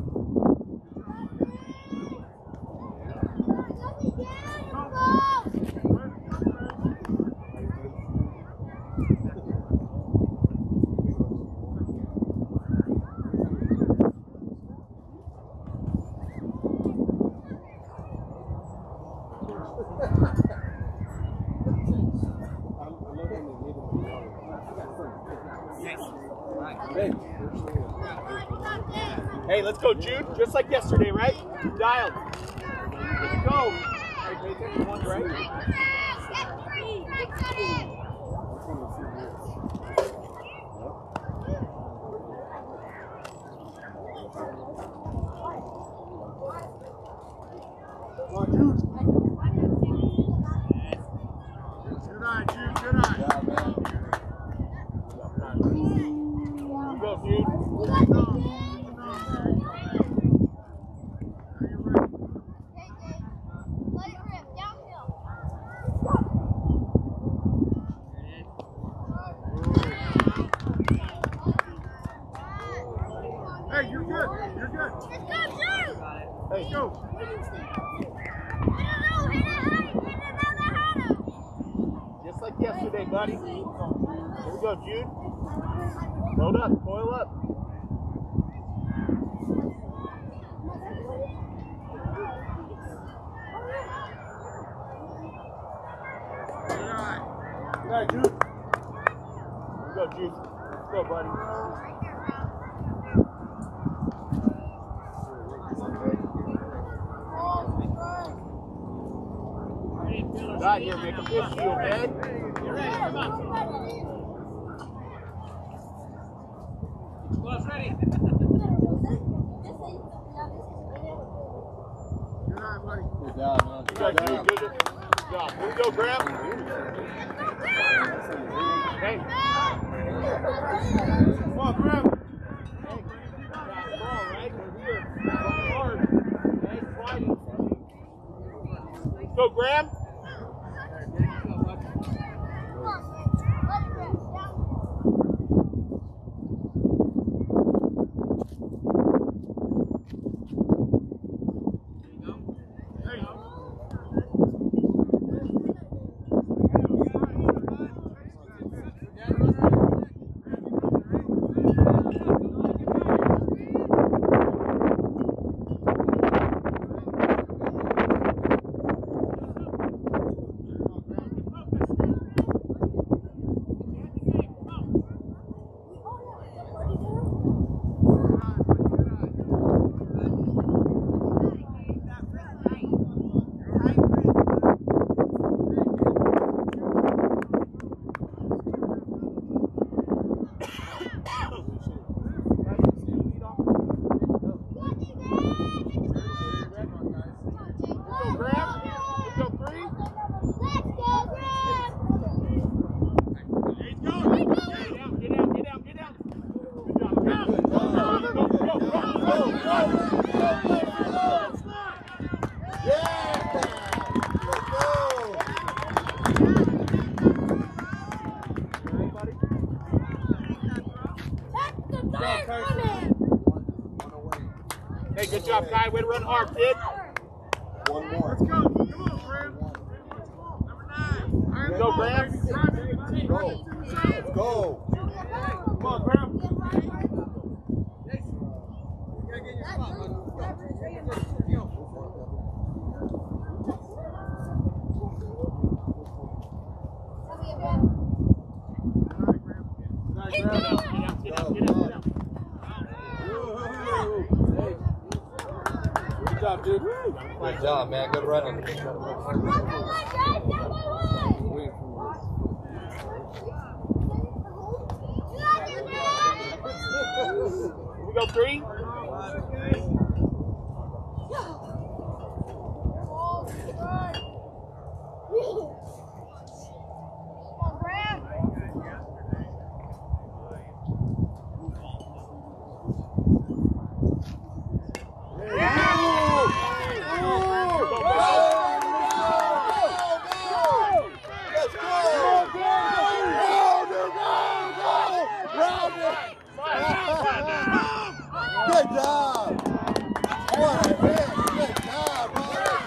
Hey. Hey, let's go, Jude. Just like yesterday, right? Dialed. Let's go. Hey, pay attention. One's right. Come on, Jude. Good eye, Jude. Good eye. Yeah, man. You go, Jude. Hey, you're good. You're good. Let's go, Drew! Hey, go. Just like yesterday, buddy. Here we go, Jude. Load up, coil up. Good night, Jude. Here we go, Jude. Let's go, buddy. Right here, make a fish shield, man. You're ready, come on. Gloves ready. Good night, buddy. Good job, man. Good job, Jude. Good job. Here we go, Graham. Hey. Come on, Graham. Hey, that ball, right? We're here. Hard. Hey, sliding. Let's go, Graham. Hey, good job, Kai. Way to run hard, kid. One more. Let's go. Come on, Graham. Number nine. Go, Graham. Go. Let's go. Come on, Graham. Get out, get out, get out, get out. Good job, dude. Good job, man. Good running. We go three. Good job. What a hit. Good job, bro.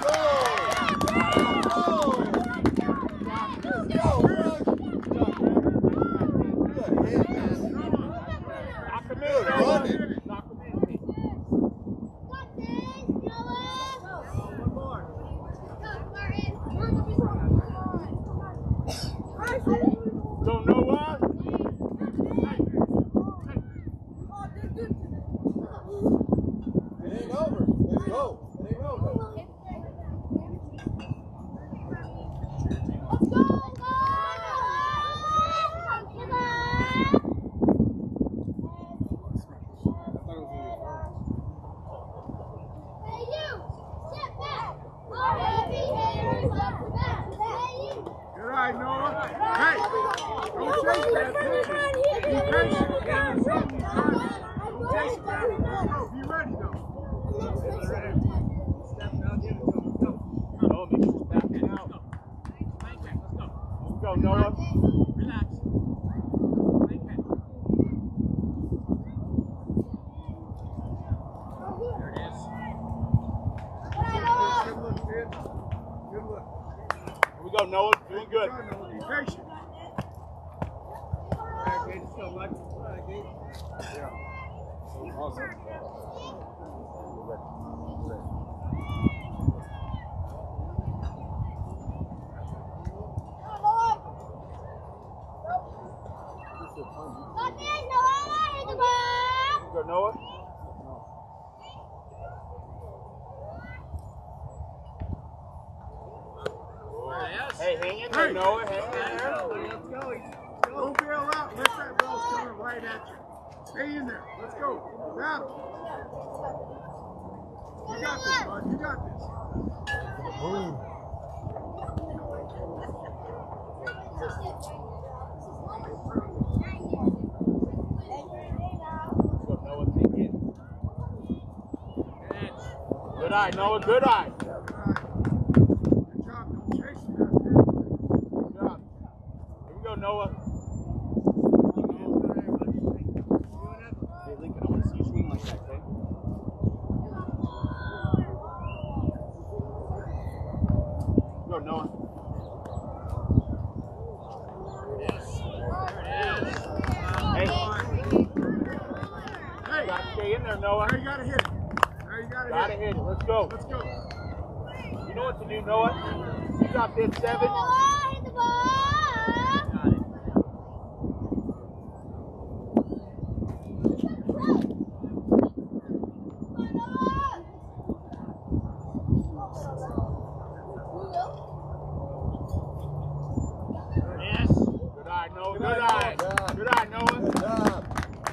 Let's go. Let's go, bro. Good hit, man. Knock him in, Good Noah. running. Knock him in. Go, Noah. It ain't over. Let's go. It ain't over. Good eye, Noah. Hey, don't chase that pitcher. Be patient. Don't chase that. Be ready, though. Noah, make sure he's backing out. Let's go, Noah. Relax. go, Noah. Doing good. Be patient. Yeah. Awesome. Go, Noah. Hey, hang in there, Hey. Noah. Hang in there. Don't bail out unless that ball's coming right at you. Stay in there. Let's go. Battle. You got this, bud. You got this. Go, Noah. Take it. Good eye, Noah. Good eye. Good job. Don't chase him out there. Good job. Here we go, Noah. Hey, Lincoln, I want to see you swing like that, okay? Go, Noah. Hey, Hey, you gotta stay in there, Noah. now you gotta hit it. Now you gotta, Gotta hit hit it. Let's go. it. Let's go. You know what to do, Noah. You got this seven. Yes. Good eye, Noah. Good eye. Good eye, Noah. Good job.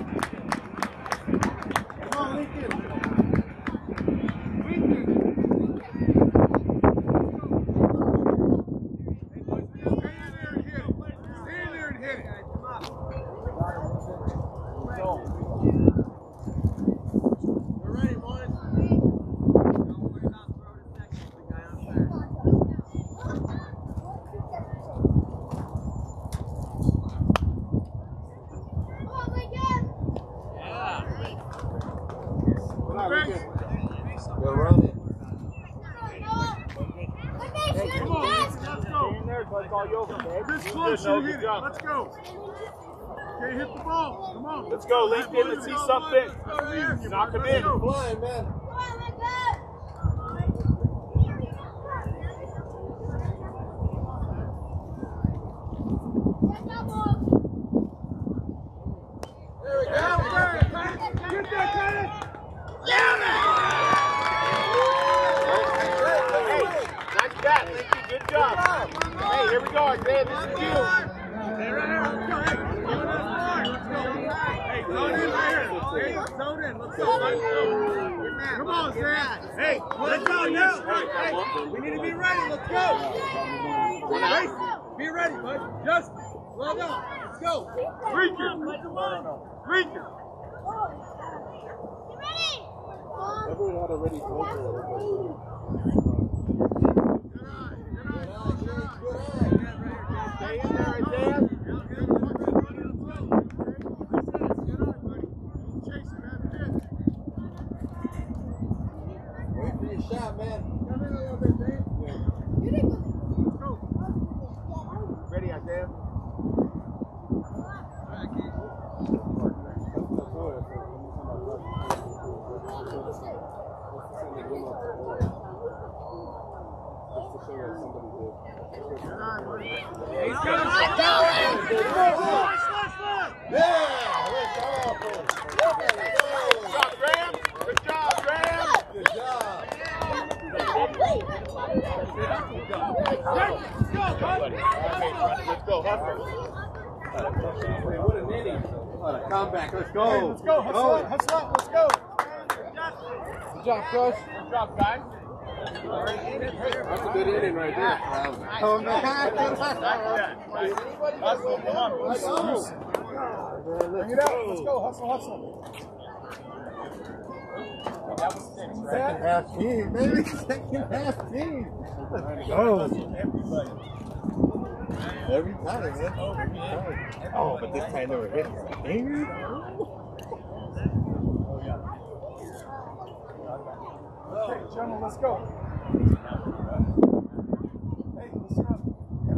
Come on, Lincoln. Lincoln. Stay in there and hit it. Stay in there and hit it. We're ready, boys. Don't worry about throwing a second. The guy on third. We're ready. Go run it. Come on, Lincoln. Let's Stay go. in there, so it's all yours, okay? This You close, good, Noah. you hit Good it. job. Let's go. Okay, hit the ball. Come on. Let's go, Lincoln. Let's see something. Knock him in. Flying, man. There we go. Get that, Kenneth. Hey, nice bat, Lincoln. Good job. Hey, here we go, Isaiah. This is you. Hey, right here. Let's go. Hey, you and us fly. Let's go. Hey, zone in right here. Hey, zone in. Let's go. Let's go. Come on, Zach. Hey, let's go now. Hey, we need to be ready. Let's go. Hey, be ready, bud. Justin, well done. Let's go. Lincoln. Lincoln. Everyone had a ready pointer. Good eye. Good eye. Good eye. Stay in there, Isaiah. Wait for your shot, man. Ready, Isaiah? Good job, Graham. Good job, Graham. Good job. Let's go, hustle. What a nitty. What a comeback. Let's go. Hey, let's go. Hustle up. Hustle up. Let's go. Good job, Coach. Good job, guys. That's a good inning right there. Oh, man. Hustle, come on. Let's go. Bring it out. Let's go. Hustle, hustle. Second half team, baby. Second half team. Let's go. Every time, man. Oh, but this time they were hitting. Okay, gentlemen, let's go. Hey, listen up.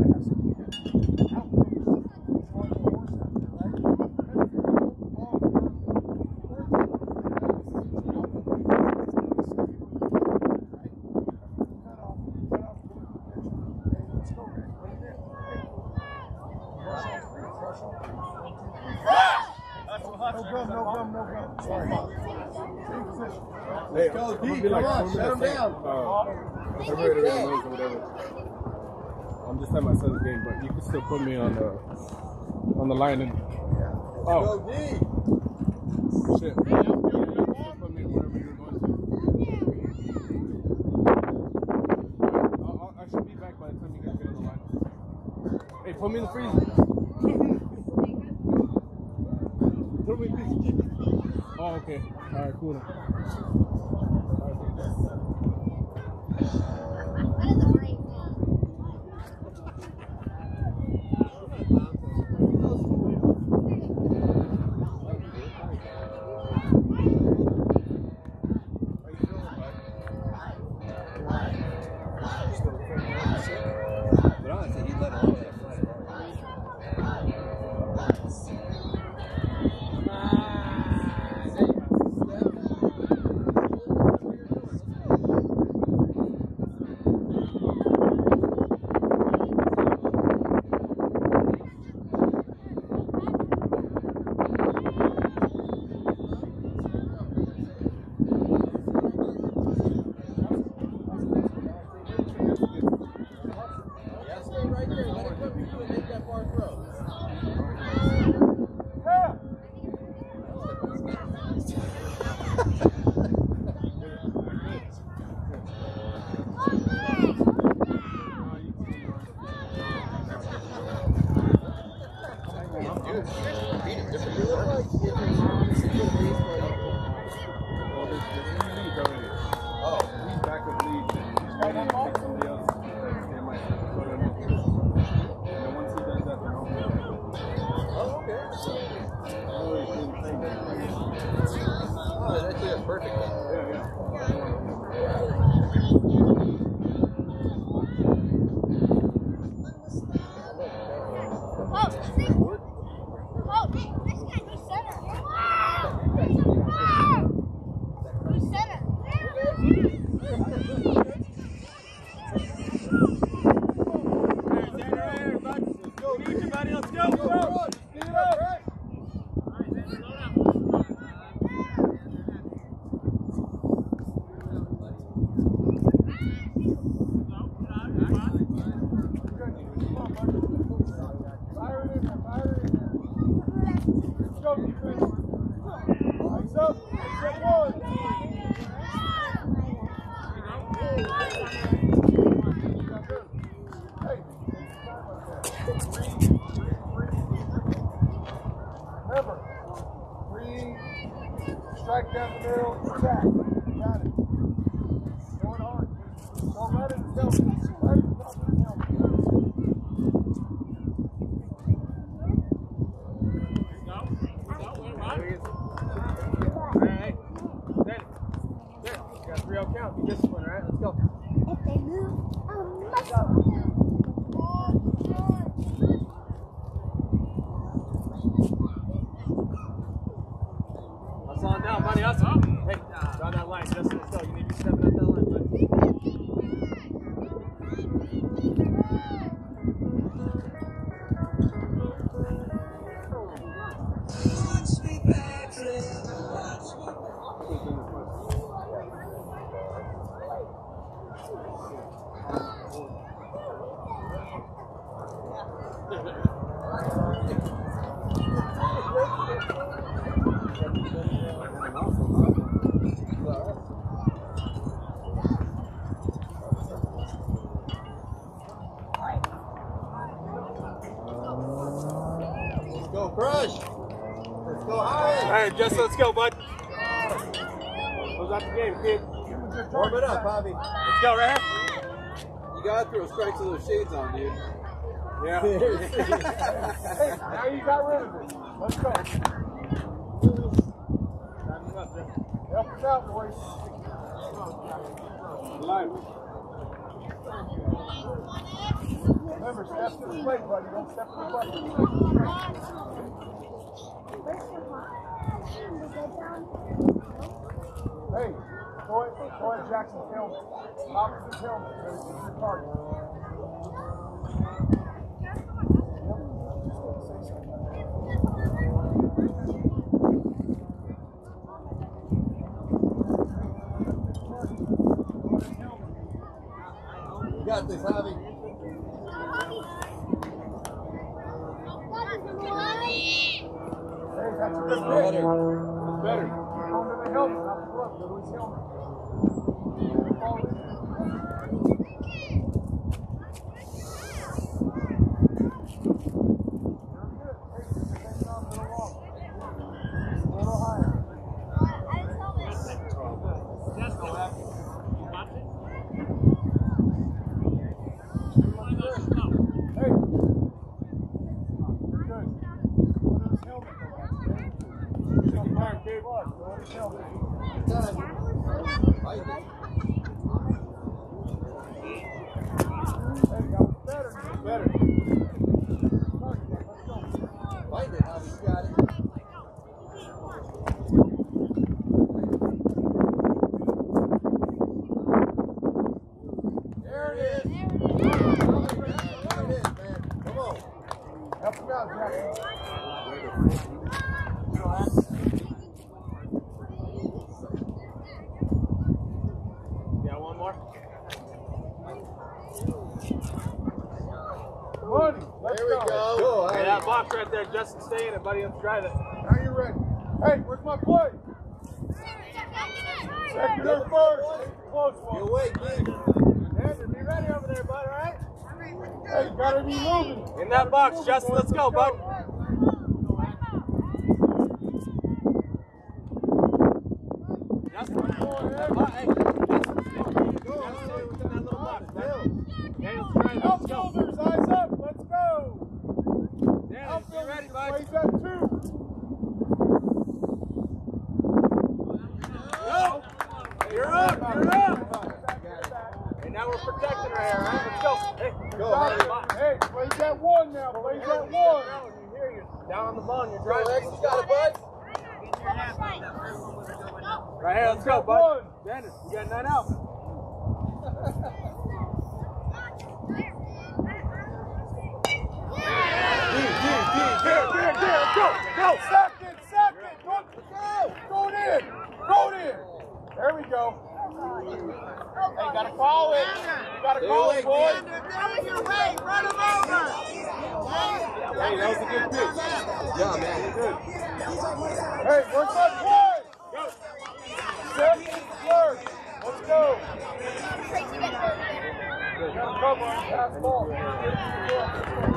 Hey, go, D, come on, shut him down. Uh, February the or whatever. I'm just at my son's game, but you can still put me on the on the line and oh Go, D. shit. Yeah, you can still put me wherever you're going to. I'll, I'll, I should be back by the time you guys get on the line. Hey, put me in the freezer. Put me in the freezer. Oh, okay. All right, cool. Just let's go, bud. Close out the game, kid. Warm it up, Bobby. Let's go, right? You gotta throw strikes with those shades on, dude. Yeah. Hey, now you got rid of it. Let's go. Help us out, boys. Live. Remember, step to the plate, buddy. Don't step to the button. Hey, go ahead, go ahead, Jackson's helmet. Opposite helmet. There's your target. got this, Javi. That's a good better. That's better. Over the helmet, not the glove. Go to his helmet. Ball in there. A little higher. Hey. You're good. Go to his helmet. Come back, Dave. Go to his helmet. Fight it. There you go. Better. Better. Let's go. Fight it, Javi. You got it. There it is. There it is, man. Come on. Help him out, Jackson. Got one more? Money. Let's There we go. go. Go, Hey, Javi. that box right there, Justin, stay in it, buddy. Let's drive it. Now you're ready. Hey, where's my play? Second or first. Close You one. wait, man. Andrew, be ready over there, bud, all right? Hey, you gotta be moving. In that box, Justin, let's go, bud. Justin, that box, hey, Justin, go. Justin, stay within that little box, man. Daniel's trying to, let's go. Outfielders, eyes up. Let's go. Daniel, be ready, bud. Plays at two. Go. You're up, you're up. Hey, now we're protecting right here, all right? Let's go. Hey, Go, Got Javi. it. Hey, plays at one now. Plays at one. You hear you. Down on the bone, you're Go, driving. X. You got it, bud. Right here, let's go, bud. Dennis, you got nine out. There, there, there, go, go. Second, second. Go, go. Go in. Go in. There we go. Hey, gotta call it. You gotta call it, boy. Hey, that was a good pitch. Yeah, man. Good. Hey, where's my play? Go. Second, third. Let's go. Gotta cover on pass ball.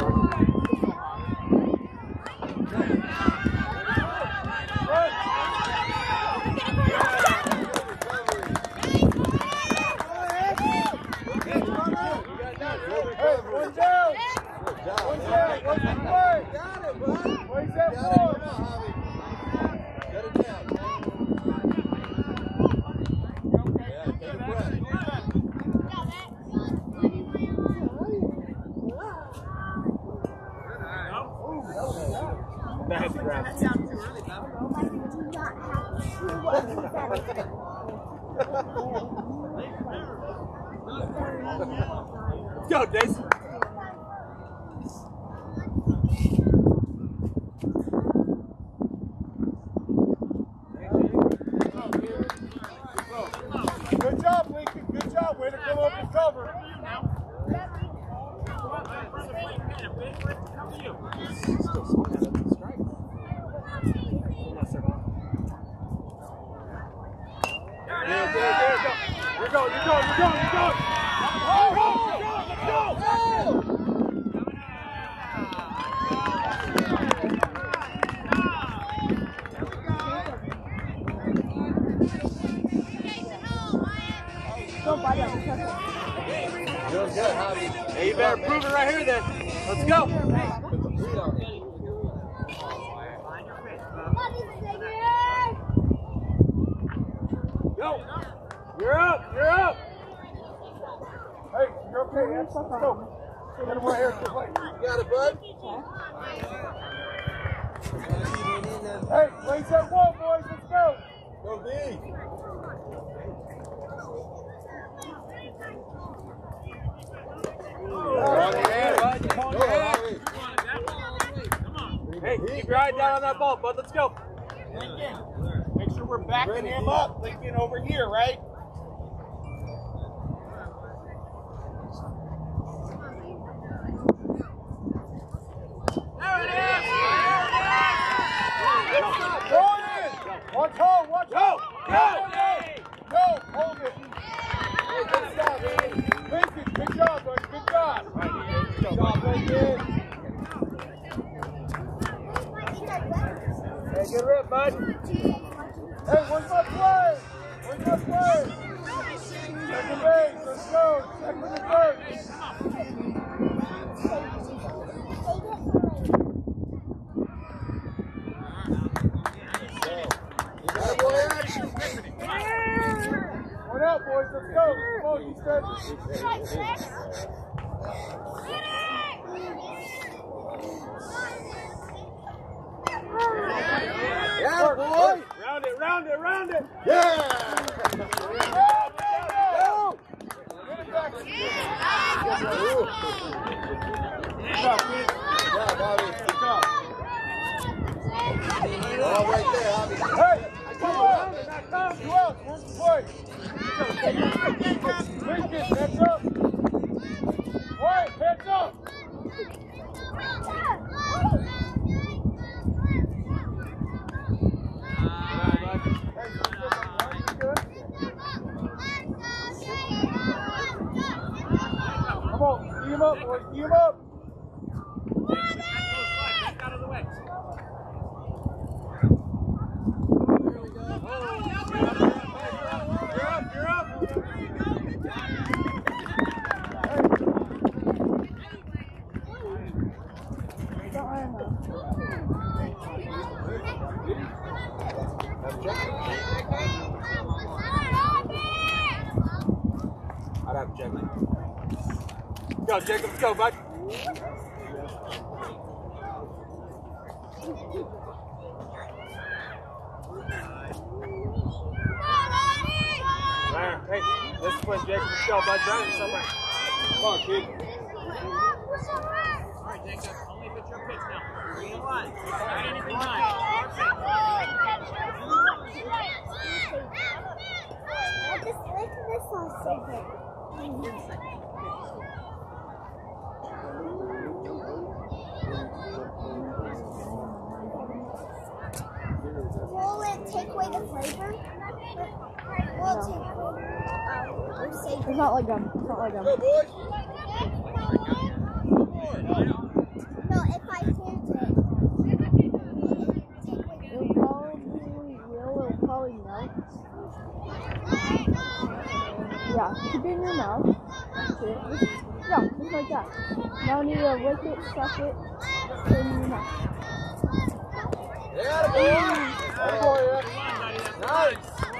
Hey, one down. Good job, One man. down. What's the play? Got it, bud. Plays at Got it. one. Come on, Javi. Shut it down. Yeah, take a breath. That hit the ground. Go, Jason. Good job, Lincoln. Good job. Way to come up and cover. There, there, there, go. You're going, you're going, you're going, you're going. Go, go, go, let's go. Somebody else. Doing good, Javi. Hey, you better prove it right here then. Let's go. Put some speed on it. Go. You're up, you're up. Hey, you're okay, man. Let's go. Get him right here. Good play. You got it, bud. Hey, plays at one, boys. Let's go. Go, D. Go, Javi. Hey, keep your eye down on that ball, bud. Let's go. Make sure we're backing him up. Lincoln over here, right? Go! Hold it! Hey, good job, man. Vincent, good job, bud. Good job. Good job, Vincent. Hey, get her up, bud. Hey, where's my play? Where's my play? Second base, let's go. Second and third. One out, boys. Let's go. Come on, you said. Yeah, boy. Round it, round it, round it. Yeah. Go. Get it back. Good job, kid. Yeah, Bobby. Good job. All right there, Bobby. Hey, come on. Two outs. Where's the play? Lincoln, heads up. White, heads up. Come on, tee him up, boys. Tee him up. Out of the way. You're up, you're up. I'd have to check it. Go, Jacob. Let's go, bud. Hey, let's play, Jacob. Let's go, bud. Drive it somewhere. Come on, kid. All right, Jacob. Only if it's your pitch now. Three and one. Not anything behind. Will it take away the flavor? Will it take away the flavor? It's not like gum. It's not like gum. Go, boys. No, if I hold it. It'll probably will. It'll probably melt. Yeah, keep it in your mouth. That's it. Just, yeah, just like that. Now you need to lick it, suck it, put it in your mouth. Yeah, boy. Oh, boy, yeah. Nice.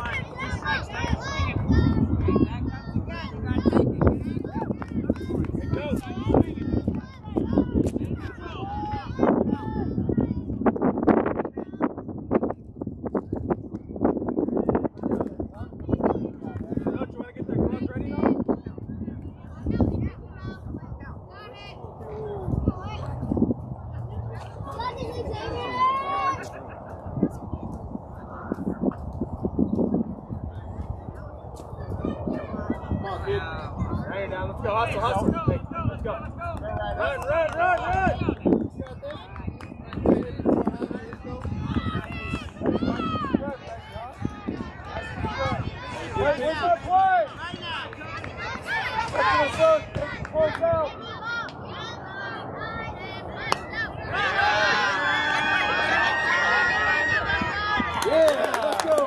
Let's go, hustle, hustle. Hey, let's go. Run, run, run, run. Hey, where's that play? Take the son. Take the points out. Yeah, let's go.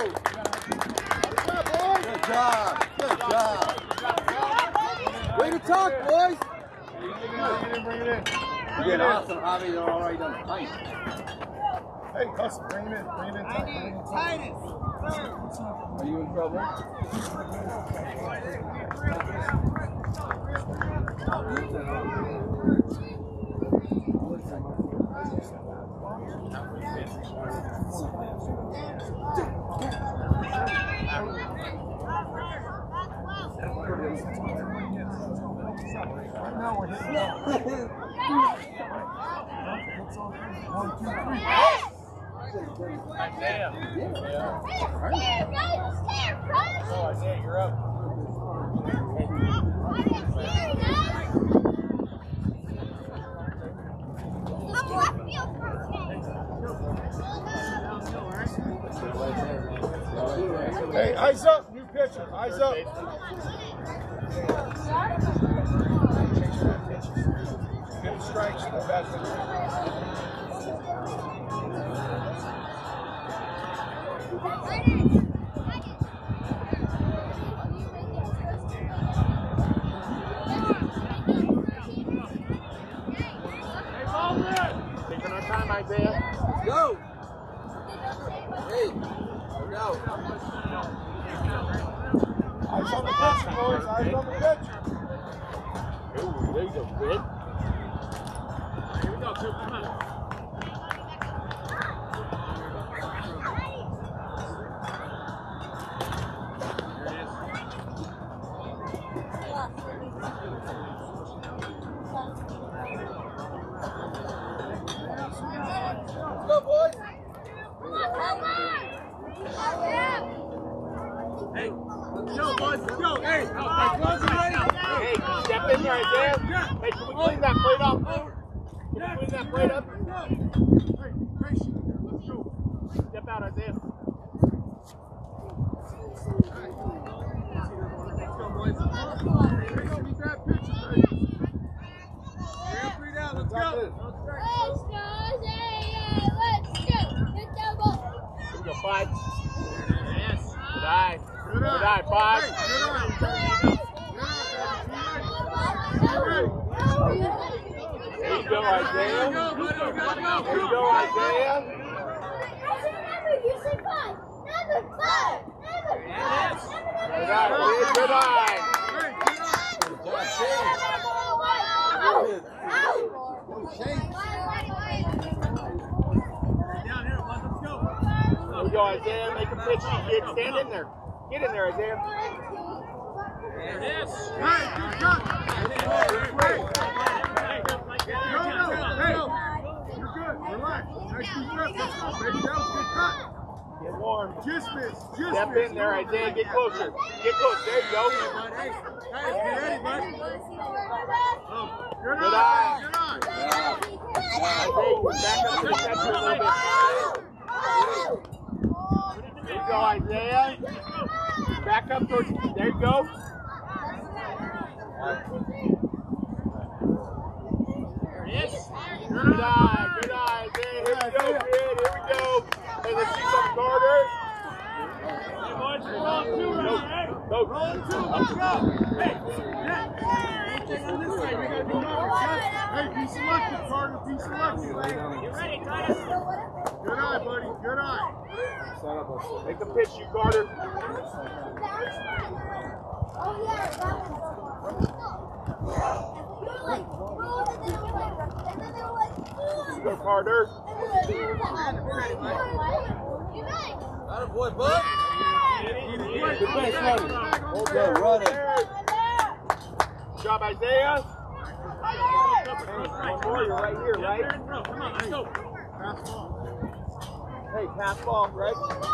Good job. Good job. Way to talk, boys. You didn't bring it in. You did awesome, Javi. They're already done the fight. Hey, hustle. Bring it in. Bring it in tight. Bring it in tight. Are you in trouble? Now we're hitting up. One, two, three. Isaiah. Yeah. Oh, Isaiah, you're up. Hey, pitcher. Eyes up. Good strikes in the bad pitcher. Taking our time, Isaiah. Go! Hey, go. Eyes on the pitcher, boys. Eyes on the pitcher. Ooh, there you go, good. Here we go, Coop. Come on. Go, boys. Hey, let's go, boys. Let's go. Hey, hey, close it ready. Hey, step in there, Isaiah. Hey, can we clean that plate up? Can we clean that plate up? Hey, patient. Let's go. Step out, Isaiah. Let's go, boys. Here we go. We grab pitches, baby. Three three down. Let's go. Let's go, Here we go, five. Yes. Good eye. Good Good eye, five. Hey, good eye. There you go, Isaiah. There you go, buddy. We gotta go. There you go, Isaiah. Good eye, kid. Good eye. Hey, good eye. Down here, bud. Let's go. There we go, Isaiah. Make a pitch, kid. Stand in there. Get in there, Isaiah. There it is. Hey, good cut. Hey, no, no, hey, you're good. Relax. Nice deep breath. Let's go, baby. That was a good cut. Get warm. Just miss. Just Step miss. in there, Isaiah. Get closer. Get close. There you go. Hey, hey, get ready, bud. Oh, good, Good eye. eye. Good eye. Isaiah, back up to the catcher a little bit. There you go, Isaiah. Back up towards. There you go. There it is. Good eye. Good eye, Isaiah. Here we go, kid. Here we go. Hey, let's see some Carter. Hey, boys, we're rolling two right now. Hey, Go. rolling two. Let's go. Hey, yeah. Take on this way. We gotta be Carter. Hey, be selective, Carter. Be selective. You ready, Titus? Good eye, buddy. Good eye. Make a pitch, you Carter. Go, Carter. Atta boy, bud. Good play, Carter. Go, run it. Good job, Isaiah. One more, you're right here, right? Come on, let's go. Pass ball. Hey, pass ball, right?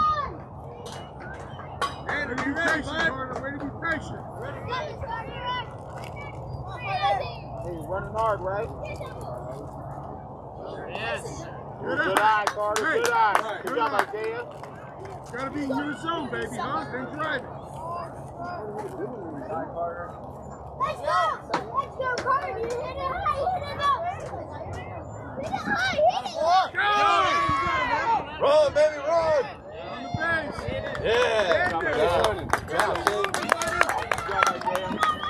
And be patient, Carter. Way to be patient. Hey, you're running hard, right? Yes. Good eye, Carter. Hey, Good eye. Good good job, eye. Isaiah. Gotta be in your zone, baby, huh? Then drive it. Let's go! Let's go, Carter! You hit it high! Hit it up! Hit it high! Hit it up! Go! Run, baby, run. On the base. Yeah. Good Good job, Shane. Good job, Isaiah.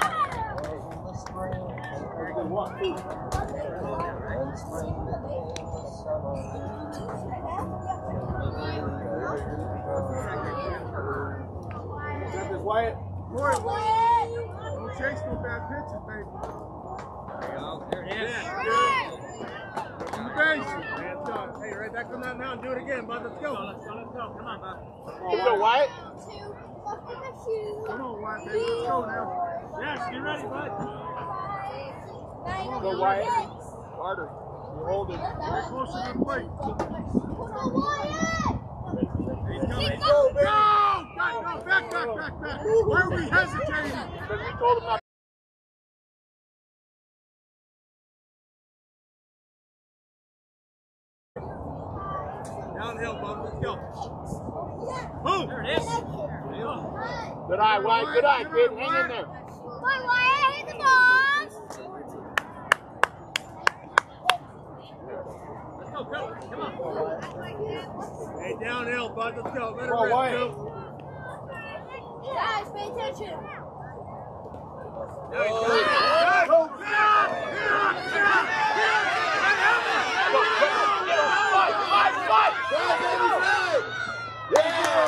Got this, Wyatt. Boy, don't chase no bad pitches, baby. There it is. On the base. That's done. Hey, right back on that mountain. Do it again, bud. Let's go. Let's go. Let's go. Come on, bud. Here we go, Wyatt. Come on, Wyatt, baby. Let's go now. Yes, get ready, bud. Go, Wyatt. Carter, you're holding. Very close to the plate. Wyatt! He's coming. Keep Go, going. baby. Go! Back, go, back, back, back, back. Why are we hesitating? Because we told him not Downhill, bud. Let's go. Boom. There it is. Good Good eye, Wyatt. Good eye, kid. Hang in there. Come on, Wyatt, hit the box. Let's go, Coach. Come on. Hey, downhill, bud. Let's go. Let Come on, her rip, Wyatt. too. Guys, pay attention. There you go. Go. Fight, fight, fight. Fight, baby, fight. Yeah.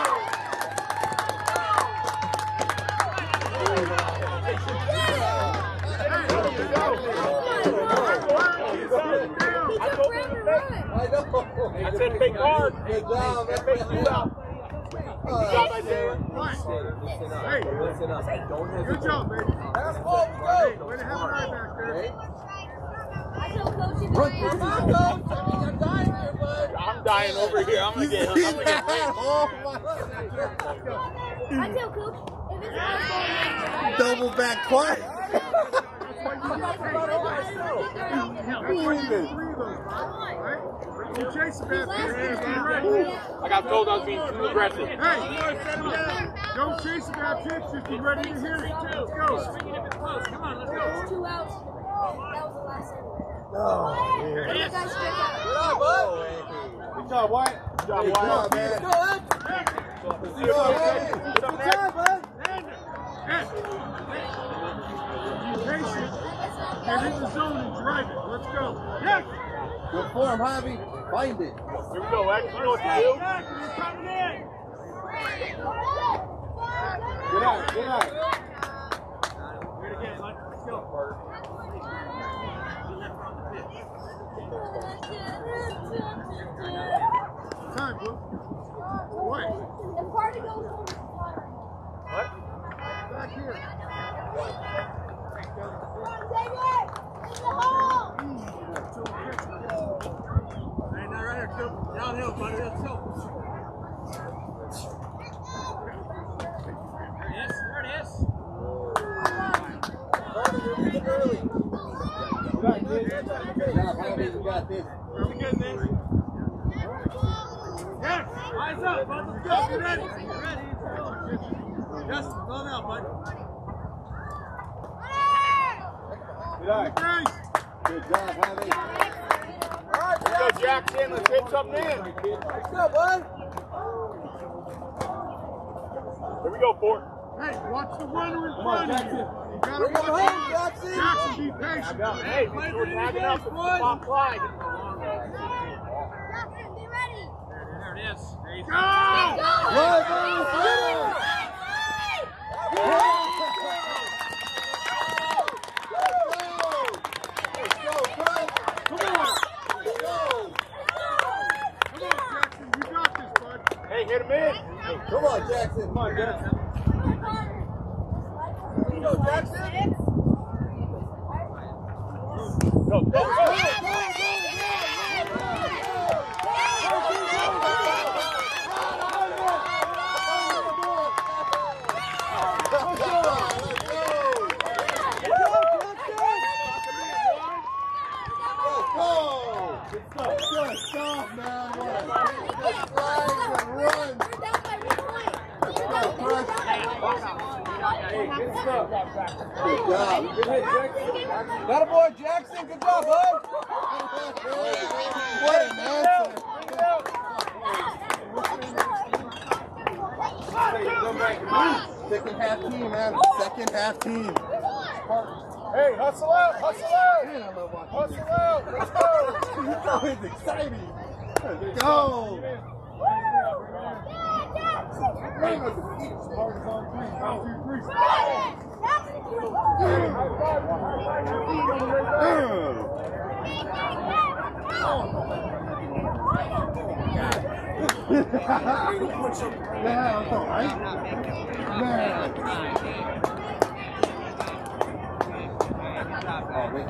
I know. I said fake hard. Good job, man. Fake you out. Good job, Isaiah. Hey, Listen up. Don't hesitate. good job, baby. Pass ball, we Hey, go. way to have an eye back there. Hey, I tell Coach if run, I come am. on, coach. I mean, I'm dying here, bud. I'm dying over here. I'm gonna get. I'm gonna get hit. Oh, my. I tell Coach if it's my fault. Double back twice. You chase the bad pitch. Be ready. I got told I was being too aggressive. Hey, don't chase the bad pitch. Just be ready to hit it. Let's go. Come on, let's go. Two outs. That was the last inning. Oh, You man. guys strike out. Good job, bud. Good job, Wyatt. Good job, Good Wyatt. job, man. Good Good job, bud. Hey, be patient. Get in the zone and drive it. Let's go. Yes. Good form, Javi. Find it. Here we go, X. You know what to do. You're coming in. Good eye, good eye. Do it again, bud. Let's go. Time, Blue. What? The party goes home. What? Back here. Take it! In the hole! Hey, not right here, Coop. Downhill, buddy. Let's go. There it is. There it is. Early. Good job, Javi. You got this. Really good, man. Yes. Eyes up, bud. Let's go. Get ready. Get ready. Justin, go now, bud. Good eye. Nice. Good job, Javi. Let's go, Jackson. Let's hit something in. Let's go, bud. Here we go, Fort. Hey, watch the runner in Come on, front of you. Jackson. You gotta Bring him watch home, him. Jackson. Jackson, be patient. Hey, we're tagging up the top flag. Jackson, be ready! There it is. There you go. Go! Run, Bruce, run. Let's go, bud. Come on. Let's go. Come on, Jackson. You got this, bud. Hey, hit him in. Come on, Jackson. Come on, Jackson. Let's go, Jackson. Go, go, go. Good job. Good hit, Jackson. Got a boy, Jackson. Good job, bud. What a man. Second half team, man. Second half team. Hey, hustle out, hustle out. Hustle out. Let's go. Oh, it's exciting. Let's go. Yeah, that's all right. Man. Oh, they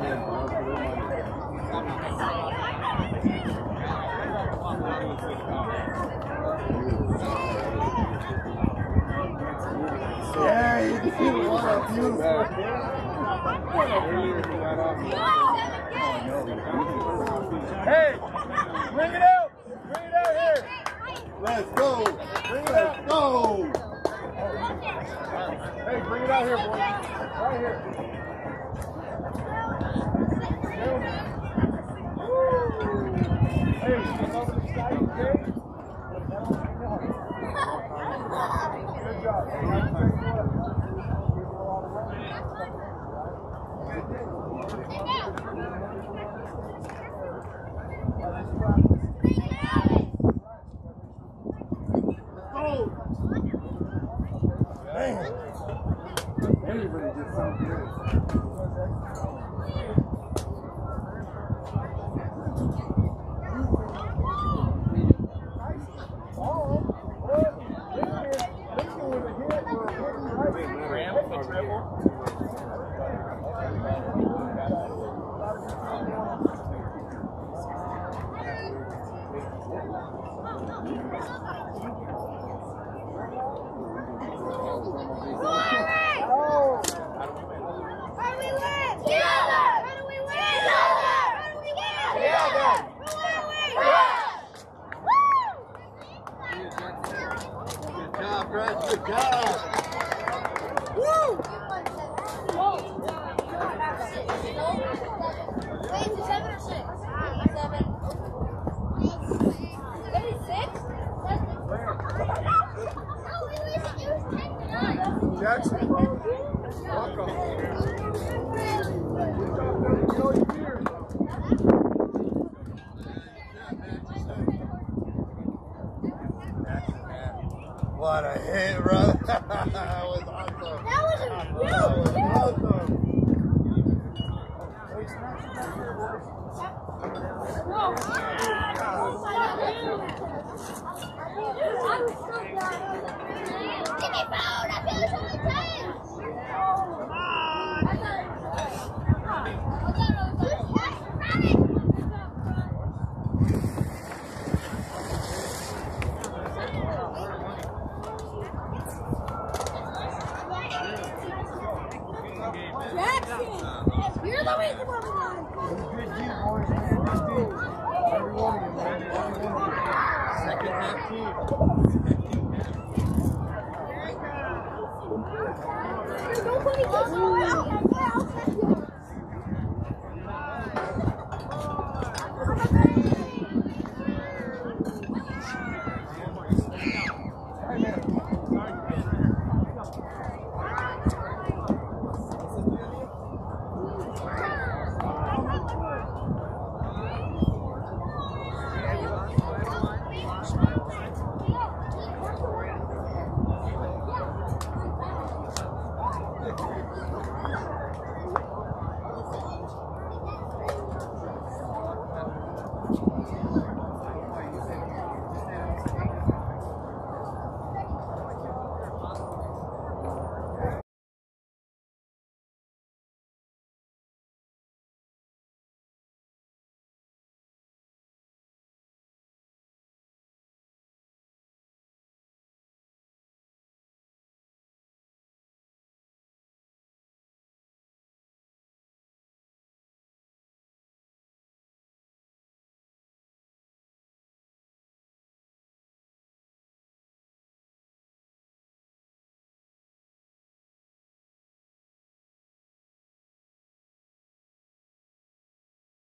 yeah, you can see what a beautiful. Hey, bring it out. Bring it out here. Let's go. Let's go. bring it out here, boy. Right here. Hey, come over the side, okay? Good job. Everybody did something good. Good job. Woo! Wait, is it seven or six? Seven. Maybe six? Jackson, welcome. What a hit, brother. That was awesome. That was a real That was awesome. You're the reason why we won. Second half team. Nobody gets